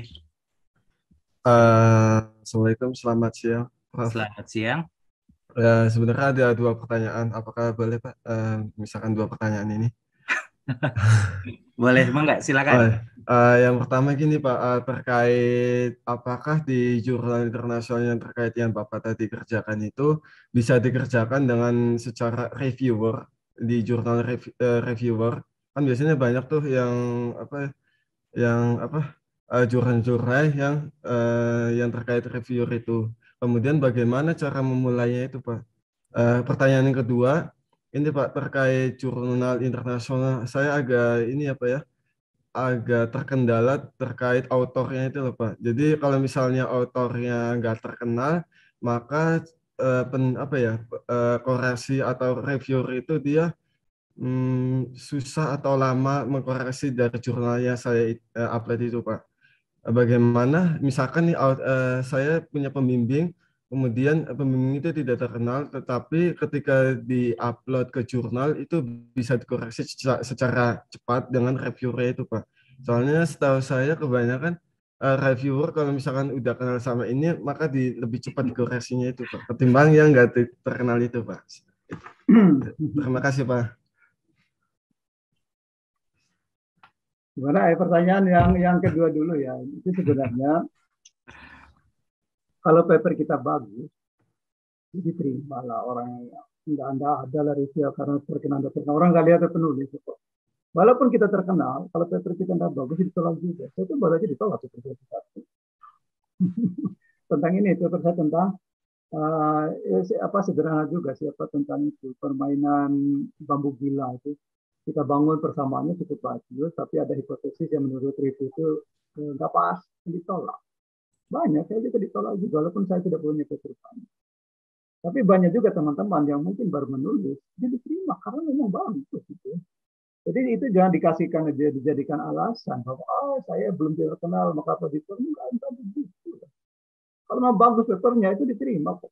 Uh, Assalamualaikum, selamat siang. Selamat siang. Ya, sebenarnya ada dua pertanyaan. Apakah boleh Pak? Uh, misalkan dua pertanyaan ini. Boleh, enggak? Silakan. Oh, uh, yang pertama gini Pak, uh, terkait apakah di jurnal internasional yang terkait yang Bapak tadi kerjakan itu bisa dikerjakan dengan secara reviewer di jurnal rev, uh, reviewer? Kan biasanya banyak tuh yang apa yang apa uh, jurnal-jurnal yang uh, yang terkait reviewer itu. Kemudian bagaimana cara memulainya itu Pak? Uh, pertanyaan yang kedua, ini Pak terkait jurnal internasional, saya agak ini apa ya, agak terkendala terkait autornya itu loh Pak. Jadi kalau misalnya autornya nggak terkenal, maka uh, pen, apa ya uh, koreksi atau reviewer itu dia hmm, susah atau lama mengkoreksi dari jurnal yang saya uh, upload itu Pak. Bagaimana misalkan nih uh, saya punya pembimbing, kemudian pembimbing itu tidak terkenal, tetapi ketika di-upload ke jurnal itu bisa dikoreksi secara, secara cepat dengan reviewer itu Pak. Soalnya setahu saya kebanyakan uh, reviewer kalau misalkan udah kenal sama ini, maka di, lebih cepat dikoreksinya itu Pak, ketimbang yang nggak terkenal itu Pak. Terima kasih Pak. Gimana ya pertanyaan yang yang kedua dulu ya. Itu sebenarnya kalau paper kita bagus, diterima lah orang nggak anda ada lah review karena terkenal terkenal orang nggak lihat penulis kok. Walaupun kita terkenal, kalau paper kita nggak bagus ditolak juga. Saya itu baru aja ditolak paper satu. Tentang ini paper saya tentang uh, ya, apa sederhana juga siapa tentang itu permainan bambu gila itu. Kita bangun persamaannya cukup bagus, tapi ada hipotesis yang menurut review itu nggak pas, ditolak. Banyak, saya juga ditolak juga, walaupun saya tidak punya ketertarikan. Tapi banyak juga teman-teman yang mungkin baru menulis, dia diterima karena memang bagus. Gitu. Jadi itu jangan dikasihkan, dia dijadikan alasan bahwa oh, saya belum terkenal, maka apa ditolak. Enggak begitu. Kalau memang bagus papernya itu diterima kok.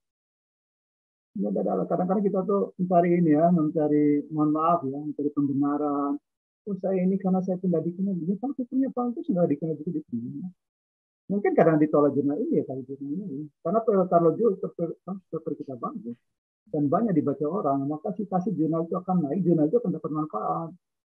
Ya, kadang-kadang kita tuh mencari ini ya, mencari, mohon maaf ya, mencari pembenaran. Oh saya ini karena saya tidak dikenal, ini kalau papernya bagus nggak dikenal juga diterima. Mungkin kadang ditolak jurnal ini ya kalau jurnal ini, karena kalau paper kita bagus dan banyak dibaca orang, maka citasi jurnal itu akan naik, jurnal itu akan dapat manfaat.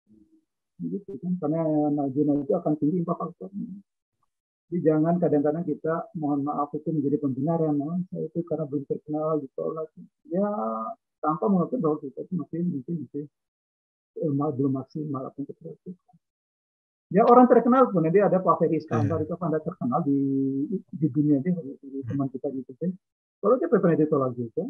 Gitu kan, karena jurnal itu akan tinggi impact faktornya. Jadi jangan kadang-kadang kita mohon maaf itu menjadi pembenaran, nah, saya itu karena belum terkenal ditolak. Ya tanpa mengakui bahwa kita itu masih mungkin masih eh, belum maksimal apa yang kita lakukan. Ya orang terkenal pun dia ada Pak Ferry Iskandar itu kan ada terkenal di di dunia dia di teman kita gitu kan. Kalau dia pernah ditolak juga,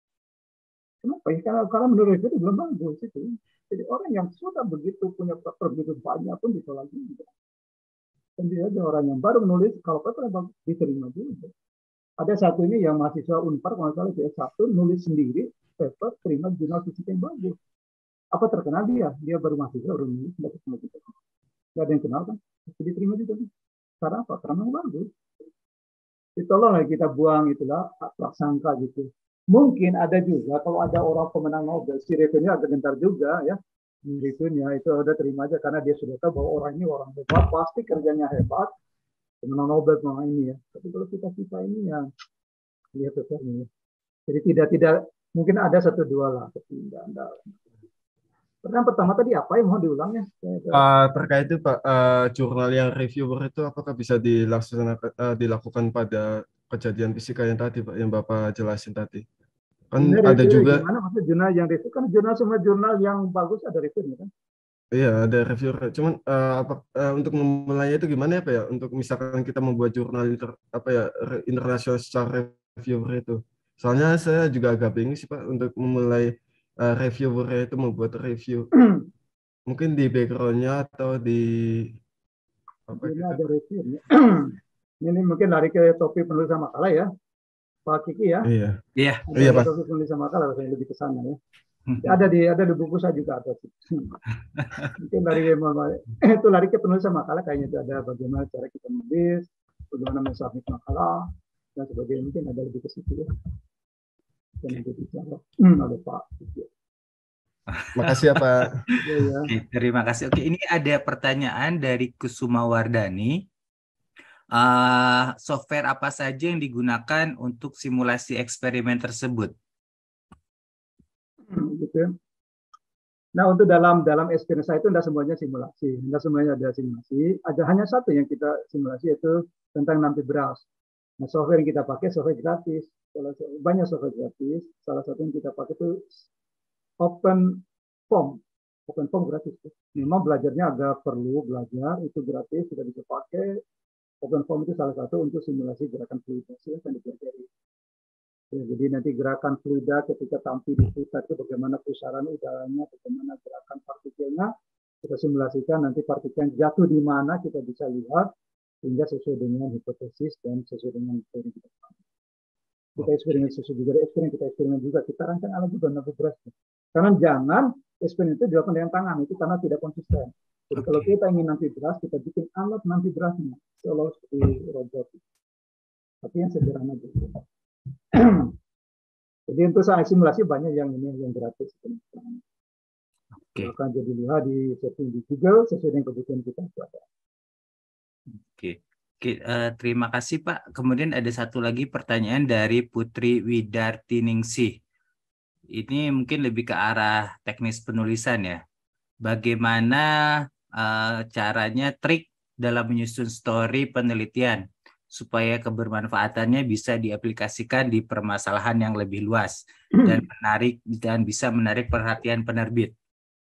kenapa? Ya, karena karena menurut itu belum bagus itu. Jadi orang yang sudah begitu punya paper begitu banyak pun ditolak juga. Dan dia ada orang yang baru menulis kalau paper bagus diterima juga. Ada satu ini yang mahasiswa Unpar kalau salah S satu nulis sendiri paper terima jurnal fisika yang bagus. Apa terkenal dia? Dia baru mahasiswa baru nulis tidak terkenal juga. Gak ada yang kenal kan? Jadi diterima juga. Karena apa? Karena bagus. Ditolonglah kita buang itulah prasangka gitu. Mungkin ada juga kalau ada orang pemenang Nobel, si revenue agak gentar juga ya. Reviewnya itu udah terima aja karena dia sudah tahu bahwa orang ini orang hebat, pasti kerjanya hebat. Pemenang Nobel memang ini ya. Tapi kalau kita kita ini yang lihat papernya. Jadi tidak tidak mungkin ada satu dua lah, tapi tidak ada. Pertanyaan pertama tadi apa yang mau diulangnya? Uh, terkait itu Pak, uh, jurnal yang reviewer itu apakah bisa dilaksanakan, uh, dilakukan pada kejadian fisika yang tadi Pak, yang Bapak jelasin tadi? Kan ini ada juga. Gimana maksudnya jurnal yang review? Kan jurnal semua jurnal yang bagus ada reviewnya kan? Iya ada reviewer. Cuman uh, apa, uh, untuk memulainya itu gimana ya Pak ya? Untuk misalkan kita membuat jurnal inter, apa ya internasional secara reviewer itu. Soalnya saya juga agak bingung sih Pak untuk memulai uh, reviewer itu membuat review. mungkin di background-nya atau di apa Ini gitu. ada review. Ini mungkin lari ke topik penulisan makalah ya, Pak Kiki ya. Iya. Iya. Ada Iya, di Pak. topik penulisan makalah, rasanya lebih ke sana ya. Ada di ada di buku saya juga ada. Mungkin lari itu lari ke penulisan makalah kayaknya itu ada bagaimana cara kita menulis, bagaimana mensubmit makalah dan sebagainya, mungkin ada lebih ke situ ya. Dan nanti bicara hmm, ada Pak. Makasih ya, Pak. Ya, ya. Oke, terima kasih. Oke, ini ada pertanyaan dari Kusuma Wardani. Uh, software apa saja yang digunakan untuk simulasi eksperimen tersebut? Hmm, gitu ya. Nah, untuk dalam dalam experience saya itu tidak semuanya simulasi, tidak semuanya ada simulasi. Ada hanya satu yang kita simulasi yaitu tentang nanti beras. Nah, software yang kita pakai software gratis. Banyak software gratis. Salah satu yang kita pakai itu Open Form. Open Form gratis. Memang belajarnya agak perlu belajar, itu gratis, sudah bisa pakai. Open Form itu salah satu untuk simulasi gerakan fluidasi yang dipelajari. Ya, jadi nanti gerakan fluida ketika tampil di pusat itu bagaimana pusaran udaranya, bagaimana gerakan partikelnya, kita simulasikan nanti partikel jatuh di mana kita bisa lihat sehingga sesuai dengan hipotesis dan sesuai dengan teori kita. Kita eksperimen sesuai juga, eksperimen kita eksperimen juga, kita rancang alat juga nabi beras. Karena jangan eksperimen itu dilakukan dengan tangan, itu karena tidak konsisten. Jadi okay. Kalau kita ingin nanti beras, kita bikin alat nanti berasnya, seolah seperti robot. Tapi yang sederhana gitu. Jadi untuk saat simulasi banyak yang ini yang gratis. Oke. Akan jadi lihat di setting di Google sesuai dengan kebutuhan kita. Oke. Oke, uh, terima kasih Pak. Kemudian ada satu lagi pertanyaan dari Putri Widartiningsih. Ini mungkin lebih ke arah teknis penulisan ya. Bagaimana uh, caranya trik dalam menyusun story penelitian supaya kebermanfaatannya bisa diaplikasikan di permasalahan yang lebih luas dan menarik dan bisa menarik perhatian penerbit.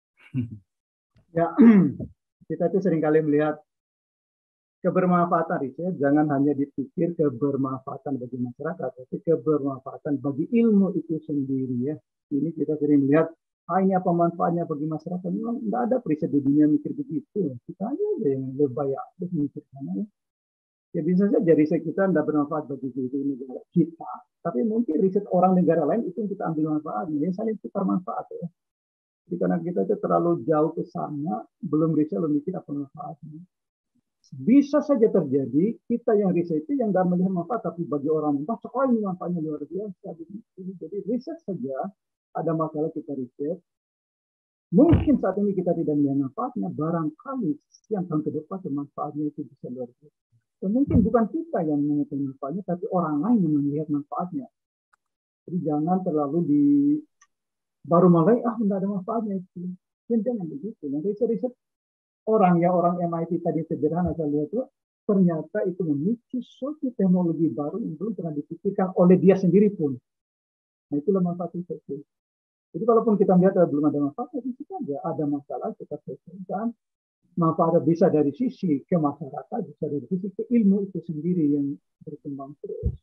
Ya, kita itu seringkali melihat kebermanfaatan riset jangan hanya dipikir kebermanfaatan bagi masyarakat, tapi kebermanfaatan bagi ilmu itu sendiri ya. Ini kita sering melihat, ah ini apa manfaatnya bagi masyarakat? Memang tidak ada riset di dunia mikir begitu. Kita aja yang lebay aja mikirnya ya. Ya bisa saja riset kita tidak bermanfaat bagi negara kita, tapi mungkin riset orang negara lain itu yang kita ambil manfaatnya, ya saling tukar manfaat ya. Jadi karena kita itu terlalu jauh ke sana, belum riset, belum mikir apa manfaatnya. Bisa saja terjadi kita yang riset itu yang nggak melihat manfaat, tapi bagi orang mentah, oh ini manfaatnya luar biasa. Jadi riset saja ada masalah kita riset. Mungkin saat ini kita tidak melihat manfaatnya, barangkali sekian tahun ke depan manfaatnya itu bisa luar biasa. Dan mungkin bukan kita yang melihat manfaatnya, tapi orang lain yang melihat manfaatnya. Jadi jangan terlalu di baru mulai, ah tidak ada manfaatnya itu. Dan jangan begitu. Nanti riset orang yang orang M I T tadi sederhana saya lihat itu, ternyata itu memicu suatu teknologi baru yang belum pernah dipikirkan oleh dia sendiri pun. Nah itulah manfaat riset. Jadi kalaupun kita lihat belum ada manfaatnya, itu saja ada masalah kita selesaikan. Manfaat bisa dari sisi ke masyarakat, bisa dari sisi ke ilmu itu sendiri yang berkembang terus.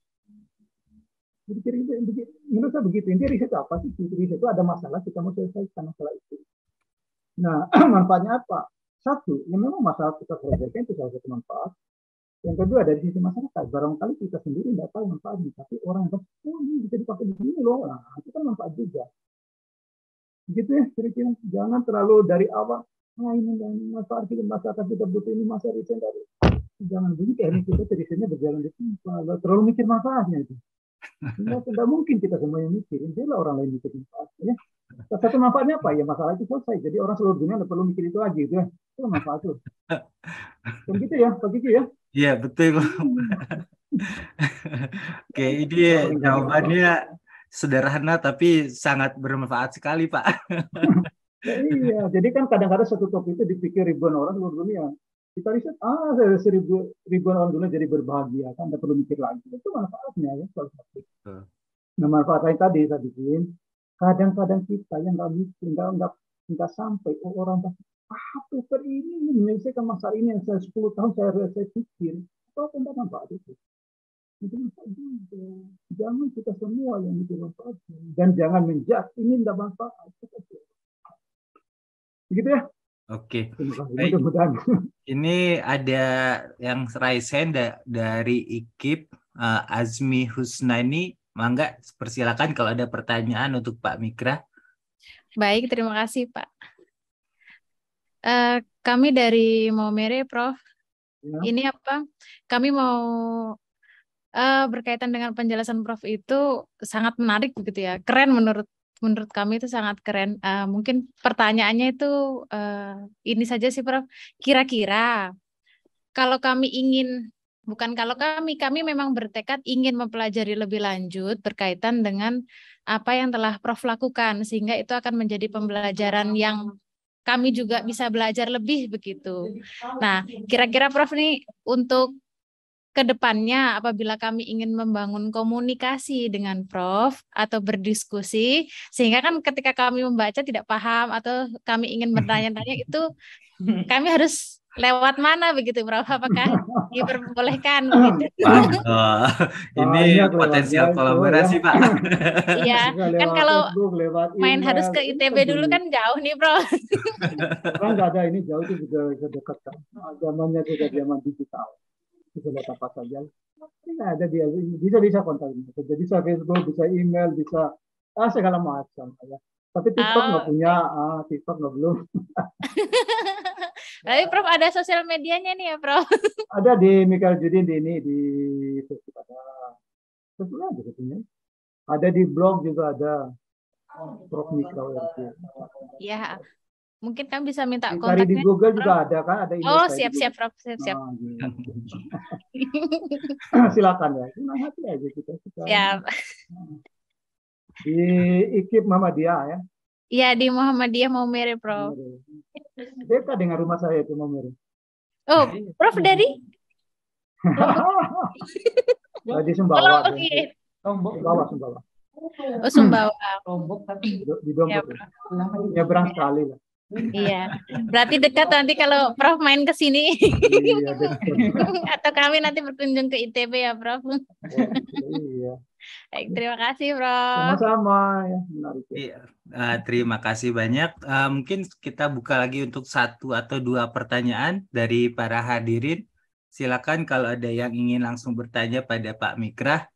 Jadi menurut saya begitu. Ini riset apa sih? Riset itu ada masalah, kita mau selesaikan masalah itu. Nah, manfaatnya apa? Satu, yang memang masalah kita selesaikan itu salah satu manfaat. Yang kedua dari sisi masyarakat, barangkali kita sendiri tidak tahu manfaatnya, tapi orang yang oh ini bisa dipakai di sini loh, nah, itu kan manfaat juga. Begitu ya, kira-kira jangan terlalu dari awal. Nah ini dan masyarakat kita, masyarakat kita butuh ini masa riset dari jangan begitu ya, kita risetnya berjalan di tempat terlalu mikir manfaatnya itu. Tidak, tidak mungkin kita semua yang mikir, inilah orang lain mikir manfaatnya. Satu manfaatnya apa ya, masalah itu selesai. Jadi orang seluruh dunia tidak perlu mikir itu lagi, gitu ya. Itu manfaat itu. Dan gitu ya, Pak Kiki ya. Iya betul. Oke, ini jawabannya sederhana tapi sangat bermanfaat sekali Pak. Ya, iya, jadi kan kadang-kadang satu topik itu dipikir ribuan orang seluruh dunia. Kita riset, ah seribu ribuan orang dunia jadi berbahagia, kan tidak perlu mikir lagi. Itu manfaatnya ya. Nah manfaat lain tadi saya bikin, kadang-kadang kita yang nggak mikir, nggak nggak nggak sampai oh, orang ah paper ini menyelesaikan masalah ini yang saya sepuluh tahun saya saya pikir, atau tidak manfaat itu. Itu manfaat juga. Jangan kita semua yang mikir manfaat dan jangan menjudge ini tidak manfaat. Begitu ya. Oke, Terima kasih. baik. Mudah-mudahan. Ini ada yang raise hand da- dari I K I P, uh, Azmi Husnani. Mangga, persilakan kalau ada pertanyaan untuk Pak Mikra. Baik, terima kasih Pak. Eh, kami dari Maumere, Prof. Ya. Ini apa? Kami mau eh, berkaitan dengan penjelasan Prof itu sangat menarik begitu ya. Keren menurut menurut kami itu sangat keren. Eh, mungkin pertanyaannya itu eh, ini saja sih Prof. Kira-kira kalau kami ingin bukan kalau kami kami memang bertekad ingin mempelajari lebih lanjut berkaitan dengan apa yang telah Prof lakukan sehingga itu akan menjadi pembelajaran yang kami juga bisa belajar lebih begitu. Nah, kira-kira Prof nih untuk kedepannya apabila kami ingin membangun komunikasi dengan Prof atau berdiskusi, sehingga kan ketika kami membaca tidak paham atau kami ingin bertanya-tanya itu kami harus lewat mana begitu Prof? Apakah diperbolehkan begitu? Waduh, ini Banyak lewat potensial ya, kolaborasi, ya. Pak. Iya, Bisa kan lewat kalau Facebook, lewat main email. harus ke I T B dulu kan jauh nih Prof. Sekarang nggak ada ini jauh itu juga dekat kan. Nah, zamannya juga zaman digital. Bisa lihat apa saja. Ini ada dia bisa bisa kontak. Jadi bisa Facebook, bisa email, bisa ah segala macam ya. Tapi TikTok nggak Oh, punya, ah TikTok nggak belum. tapi Prof ada sosial medianya nih ya Prof. Ada di Michael Judin di ini di Facebook ada. Facebook ada sebetulnya. Ada di blog juga ada. Prof Mikra W R T. Ya, mungkin kan bisa minta Cari di kontaknya. Google Prof. juga ada kan, ada email Oh, saya di siap-siap Google. Prof, siap-siap. Nah, gitu. Silakan ya, senang hati aja kita. kita. Siap. Di I K I P Muhammadiyah ya. Iya, di Muhammadiyah Maumere Prof. Dekat dengan rumah saya itu Maumere. Oh, Prof dari? Di Sumbawa. Oh, iya. Sumbawa, Sumbawa. Oh, Sumbawa. Di Dompet. Nyebrang sekali lah. Iya, berarti dekat nanti kalau Prof main ke sini. Iya, dekat. Atau kami nanti berkunjung ke I T B ya, Prof. Iya. Baik, terima kasih, Prof. Sama-sama ya, menarik. Ya. Iya, uh, terima kasih banyak. Uh, mungkin kita buka lagi untuk satu atau dua pertanyaan dari para hadirin. Silakan kalau ada yang ingin langsung bertanya pada Pak Mikra.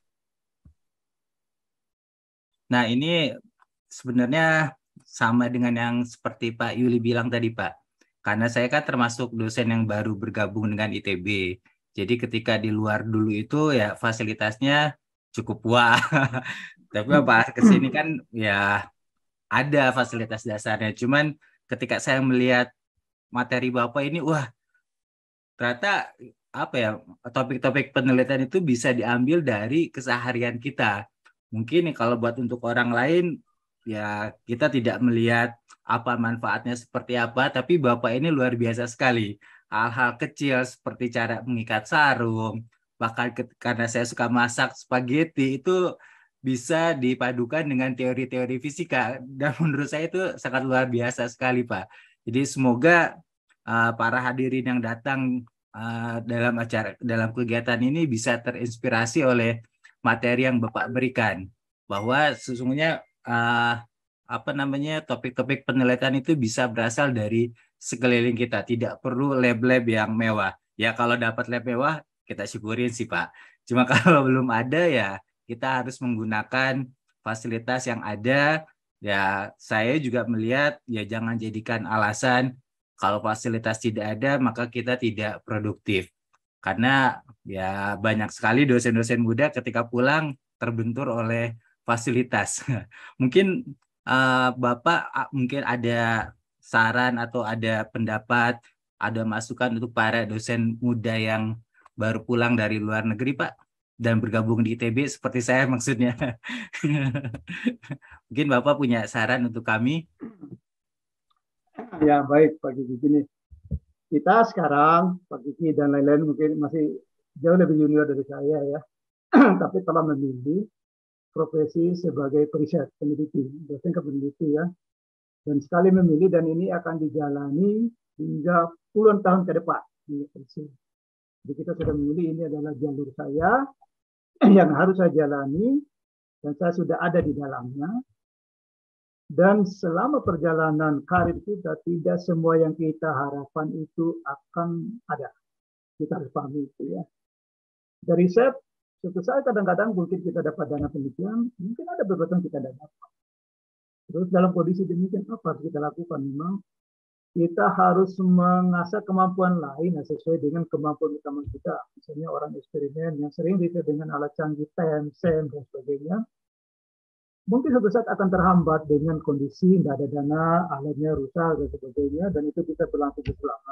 Nah, ini sebenarnya sama dengan yang seperti Pak Yuli bilang tadi, Pak. Karena saya kan termasuk dosen yang baru bergabung dengan I T B. Jadi ketika di luar dulu itu ya fasilitasnya cukup wah. Tapi Pak kesini kan ya ada fasilitas dasarnya. Cuman ketika saya melihat materi Bapak ini, wah ternyata apa ya topik-topik penelitian itu bisa diambil dari keseharian kita. Mungkin kalau buat untuk orang lain ya kita tidak melihat apa manfaatnya seperti apa, tapi Bapak ini luar biasa sekali. Hal-hal kecil seperti cara mengikat sarung, bahkan karena saya suka masak spaghetti itu bisa dipadukan dengan teori-teori fisika dan menurut saya itu sangat luar biasa sekali, Pak. Jadi semoga uh, para hadirin yang datang uh, dalam acara dalam kegiatan ini bisa terinspirasi oleh materi yang Bapak berikan, bahwa sesungguhnya uh, apa namanya topik-topik penelitian itu bisa berasal dari sekeliling kita, tidak perlu lab-lab yang mewah. Ya kalau dapat lab mewah kita syukurin sih Pak. Cuma kalau belum ada ya kita harus menggunakan fasilitas yang ada. Ya saya juga melihat ya jangan jadikan alasan kalau fasilitas tidak ada maka kita tidak produktif. Karena ya banyak sekali dosen-dosen muda ketika pulang terbentur oleh fasilitas. Mungkin uh, Bapak uh, mungkin ada saran atau ada pendapat, ada masukan untuk para dosen muda yang baru pulang dari luar negeri, Pak, dan bergabung di I T B seperti saya maksudnya. Mungkin Bapak punya saran untuk kami? Ya, baik Pak Gigi. Gini, kita sekarang, Pak Gigi dan lain-lain mungkin masih jauh lebih junior dari saya ya, tapi telah memilih profesi sebagai periset peneliti, dosen peneliti ya, dan sekali memilih dan ini akan dijalani hingga puluhan tahun ke depan. Jadi kita sudah memilih ini adalah jalur saya yang harus saya jalani dan saya sudah ada di dalamnya. Dan selama perjalanan karir kita, tidak semua yang kita harapkan itu akan ada. Kita harus pahami itu ya. Dari riset, suatu saat kadang-kadang mungkin kita dapat dana penelitian, mungkin ada beberapa yang kita tidak dapat. Terus dalam kondisi demikian apa harus kita lakukan? Memang kita harus mengasah kemampuan lain sesuai dengan kemampuan utama kita. Misalnya orang eksperimen yang sering riset dengan alat canggih T E M, S E M, dan sebagainya. Mungkin suatu saat akan terhambat dengan kondisi tidak ada dana, alatnya rusak, dan sebagainya, dan itu bisa berlangsung cukup lama.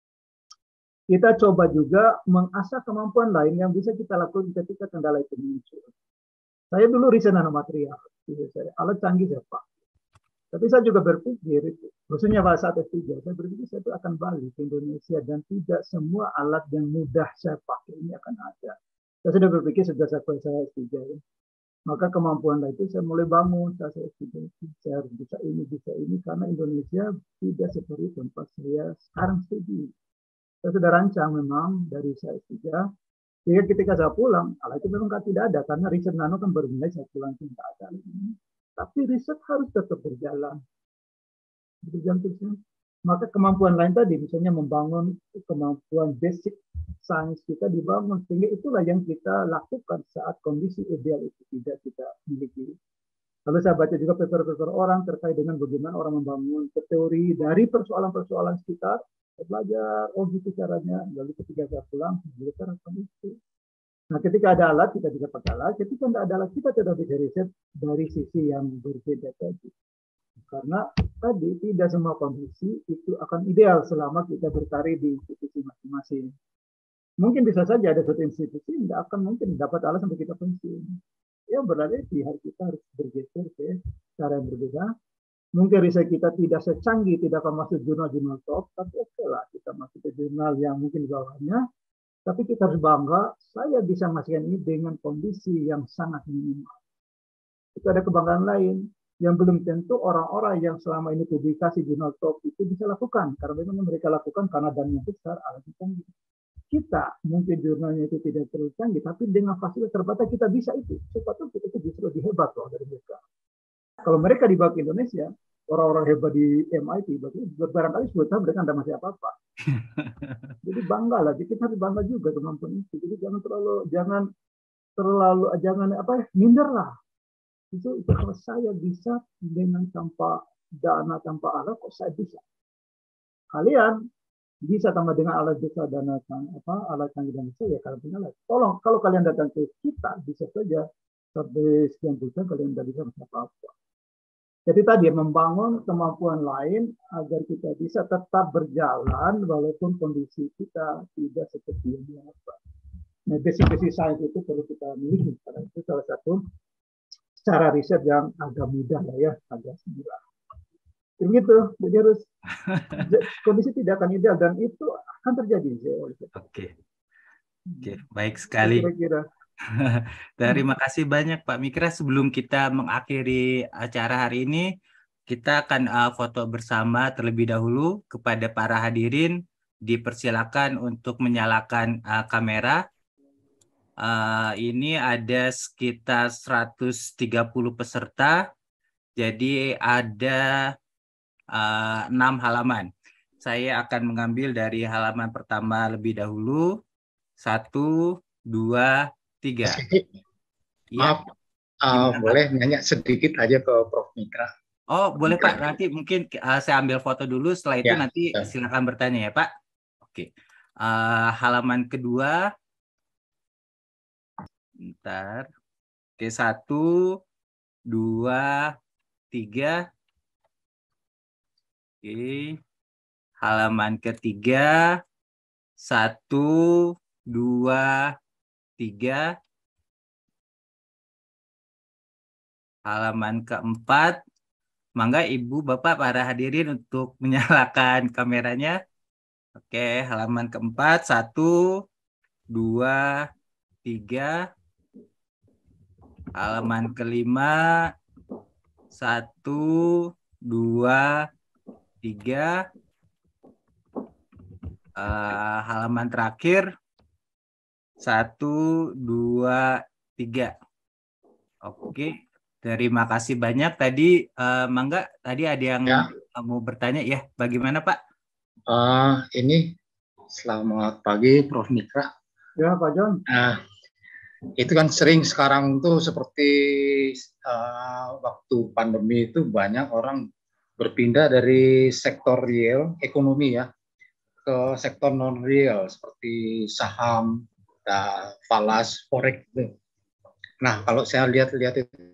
Kita coba juga mengasah kemampuan lain yang bisa kita lakukan ketika kendala itu muncul. Saya dulu riset nanomaterial, alat canggih saya Pak. Tapi saya juga berpikir, khususnya pada saat S tiga, saya berpikir saya itu akan balik ke Indonesia dan tidak semua alat yang mudah saya pakai ini akan ada. Saya sudah berpikir sejak saya S tiga. Ya. Maka kemampuan itu saya mulai bangun, saya S tiga, saya harus bisa ini, bisa ini, karena Indonesia tidak seperti tempat saya sekarang studi. Saya sudah rancang memang dari saya S tiga, sehingga ketika saya pulang, alat itu memang tidak ada, karena riset nano kan baru mulai saya pulang tidak ada. Tapi riset harus tetap berjalan. Berjalan terusnya. Maka kemampuan lain tadi, misalnya membangun kemampuan basic sains kita dibangun, sehingga itulah yang kita lakukan saat kondisi ideal itu tidak kita miliki. Lalu saya baca juga paper-paper orang terkait dengan bagaimana orang membangun teori dari persoalan-persoalan sekitar. Saya belajar, oh gitu caranya. Lalu ketika saya pulang, saya belajar itu. Nah, ketika ada alat, kita bisa pakai alat. Ketika tidak ada alat, kita tidak bisa riset dari sisi yang berbeda tadi. Karena tadi tidak semua kondisi itu akan ideal selama kita berkarir di institusi masing-masing. Mungkin bisa saja ada satu institusi tidak akan mungkin dapat alat sampai kita pensiun. Ya berarti pihak kita harus bergeser ke cara yang berbeda. Mungkin riset kita tidak secanggih, tidak akan masuk jurnal-jurnal top, tapi oke lah kita masuk ke jurnal yang mungkin di bawahnya. Tapi kita harus bangga, saya bisa masukkan ini dengan kondisi yang sangat minimal. Itu ada kebanggaan lain yang belum tentu orang-orang yang selama ini publikasi jurnal top itu bisa lakukan. Karena memang mereka lakukan karena dananya besar, alatnya canggih. Kita mungkin jurnalnya itu tidak terlalu canggih, tapi dengan fasilitas terbatas kita bisa itu. Sepatutnya itu justru lebih hebat loh dari mereka. Kalau mereka dibawa ke Indonesia, orang-orang hebat di M I T, barangkali sepuluh tahun mereka tidak masih apa-apa. Jadi bangga lah, jadi kita harus bangga juga kemampuan itu. Jadi jangan terlalu, jangan terlalu, jangan apa, minder lah. Itu, itu kalau saya bisa dengan tanpa dana, tanpa alat, kok saya bisa. Kalian bisa tambah dengan alat besar dana, apa, alat canggih dan besar ya kalian punya alat. Tolong, kalau kalian datang ke kita, bisa saja sampai sekian bulan kalian tidak bisa apa-apa. Jadi tadi membangun kemampuan lain agar kita bisa tetap berjalan walaupun kondisi kita tidak seperti yang biasa. Nah, basic-basic sains itu perlu kita miliki karena itu salah satu cara riset yang agak mudah lah ya, agak mudah. Begitu, jadi harus kondisi tidak akan ideal dan itu akan terjadi. Oke, oke, baik sekali. Kira-kira. Terima kasih banyak Pak Mikra. Sebelum kita mengakhiri acara hari ini, kita akan uh, foto bersama terlebih dahulu. Kepada para hadirin, dipersilakan untuk menyalakan uh, kamera. Uh, ini ada sekitar seratus tiga puluh peserta, jadi ada uh, enam halaman. Saya akan mengambil dari halaman pertama lebih dahulu. Satu, dua, tiga. Maaf, ya. uh, boleh nanya sedikit aja ke Prof Mikra? Oh, boleh Pak. Nanti mungkin uh, saya ambil foto dulu. Setelah itu ya, nanti ya. Silakan bertanya ya Pak. Oke. Uh, halaman kedua. Bentar. Oke, satu, dua, tiga. Oke. Halaman ketiga. Satu, dua, tiga. Halaman keempat. Mangga Ibu, Bapak, para hadirin untuk menyalakan kameranya. Oke, halaman keempat. Satu, dua, tiga. Halaman kelima, satu, dua, tiga. Uh, halaman terakhir, satu, dua, tiga. Oke, Terima kasih banyak. Tadi uh, Mangga, tadi ada yang Ya. mau bertanya ya, bagaimana Pak? Uh, ini selamat pagi Prof Mitra. Ya Pak John. Nah, itu kan sering sekarang tuh seperti uh, waktu pandemi itu banyak orang berpindah dari sektor real ekonomi ya ke sektor non real seperti saham, dan falas, forex. Nah, kalau saya lihat-lihat itu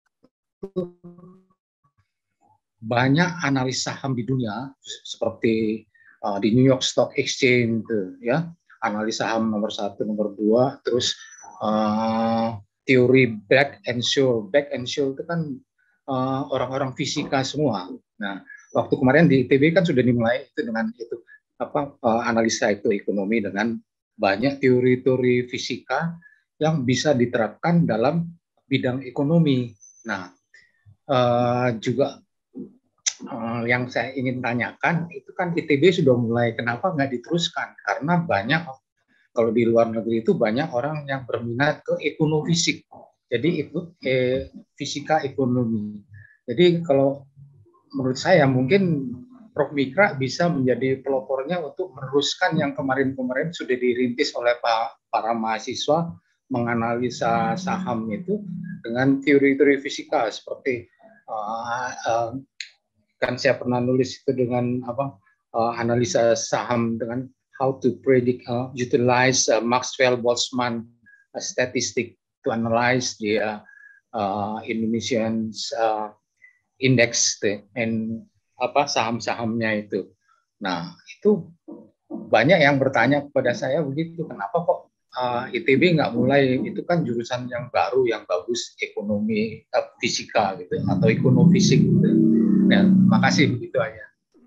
banyak analis saham di dunia seperti uh, di New York Stock Exchange itu ya, analis saham nomor satu, nomor dua, terus uh, teori back and show. Back and show itu kan uh, orang-orang fisika semua. Nah, waktu kemarin di I T B kan sudah dimulai itu dengan itu apa uh, analisa itu ekonomi dengan banyak teori-teori fisika yang bisa diterapkan dalam bidang ekonomi. Nah, uh, juga uh, yang saya ingin tanyakan itu kan I T B sudah mulai, kenapa nggak diteruskan? Karena banyak kalau di luar negeri itu banyak orang yang berminat ke ekonomisik, jadi ikut eh, fisika ekonomi. Jadi kalau menurut saya mungkin Prof Mikra bisa menjadi pelopornya untuk meneruskan yang kemarin-kemarin sudah dirintis oleh Pak para mahasiswa menganalisa saham itu dengan teori-teori fisika seperti uh, uh, kan saya pernah nulis itu dengan apa uh, analisa saham dengan how to predict, uh, utilize uh, Maxwell-Boltzmann uh, statistic to analyze the uh, uh, Indonesian uh, index and apa saham-sahamnya itu. Nah, itu banyak yang bertanya kepada saya begitu, kenapa kok uh, I T B nggak mulai, itu kan jurusan yang baru yang bagus, ekonomi uh, fisika gitu atau ekonomisik gitu. Nah, makasih begitu aja.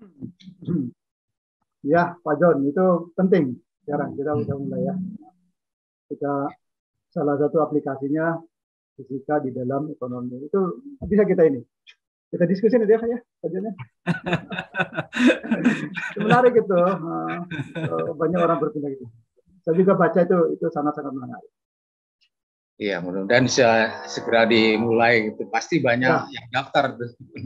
Ya, Pak John, itu penting. Sekarang kita udah mulai ya. Kita salah satu aplikasinya fisika di dalam ekonomi. Itu bisa kita ini. Kita diskusi nanti ya, Pak John ya. Menarik itu. Banyak orang berpindah gitu. Saya juga baca itu, itu sangat-sangat menarik. Iya, mudah-mudahan bisa segera dimulai gitu. Pasti banyak ya yang daftar.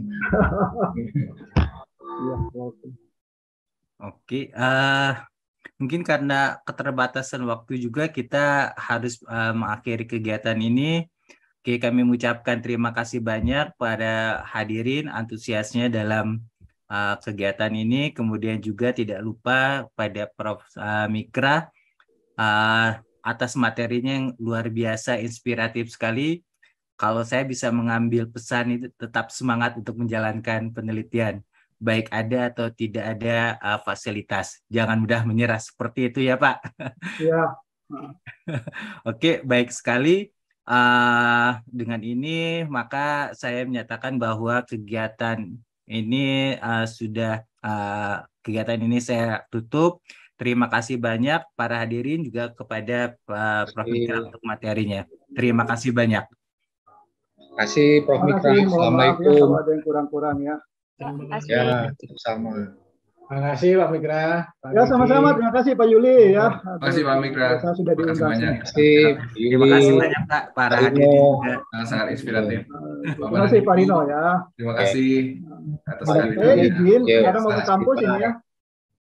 Iya, oke. Oke, uh, mungkin karena keterbatasan waktu juga kita harus uh, mengakhiri kegiatan ini. Oke, kami mengucapkan terima kasih banyak pada hadirin antusiasnya dalam uh, kegiatan ini. Kemudian juga tidak lupa pada Prof uh, Mikra uh, atas materinya yang luar biasa inspiratif sekali. Kalau saya bisa mengambil pesan itu tetap semangat untuk menjalankan penelitian. Baik ada atau tidak ada uh, fasilitas. Jangan mudah menyerah seperti itu ya Pak. Iya. Oke, baik sekali. Uh, dengan ini maka saya menyatakan bahwa kegiatan ini uh, sudah uh, kegiatan ini saya tutup. Terima kasih banyak para hadirin juga kepada uh, Prof Mikra untuk materinya. Terima kasih banyak. Terima kasih Prof Mikra. Assalamualaikum. Ya, kalau ada yang kurang-kurang ya. Terima kasih. Ya, sama. Terima kasih Pak Mikra. Pak Ya, sama-sama. Terima kasih Pak Yuli ya. Terima kasih Pak Mikra. Saya sudah diundang. Terima kasih. Terima kasih banyak Pak para hadirin juga. Sangat inspiratif. Terima kasih Pak Rino ya. Terima kasih atas Saya izin, Ya, karena mau ke kampus ini ya.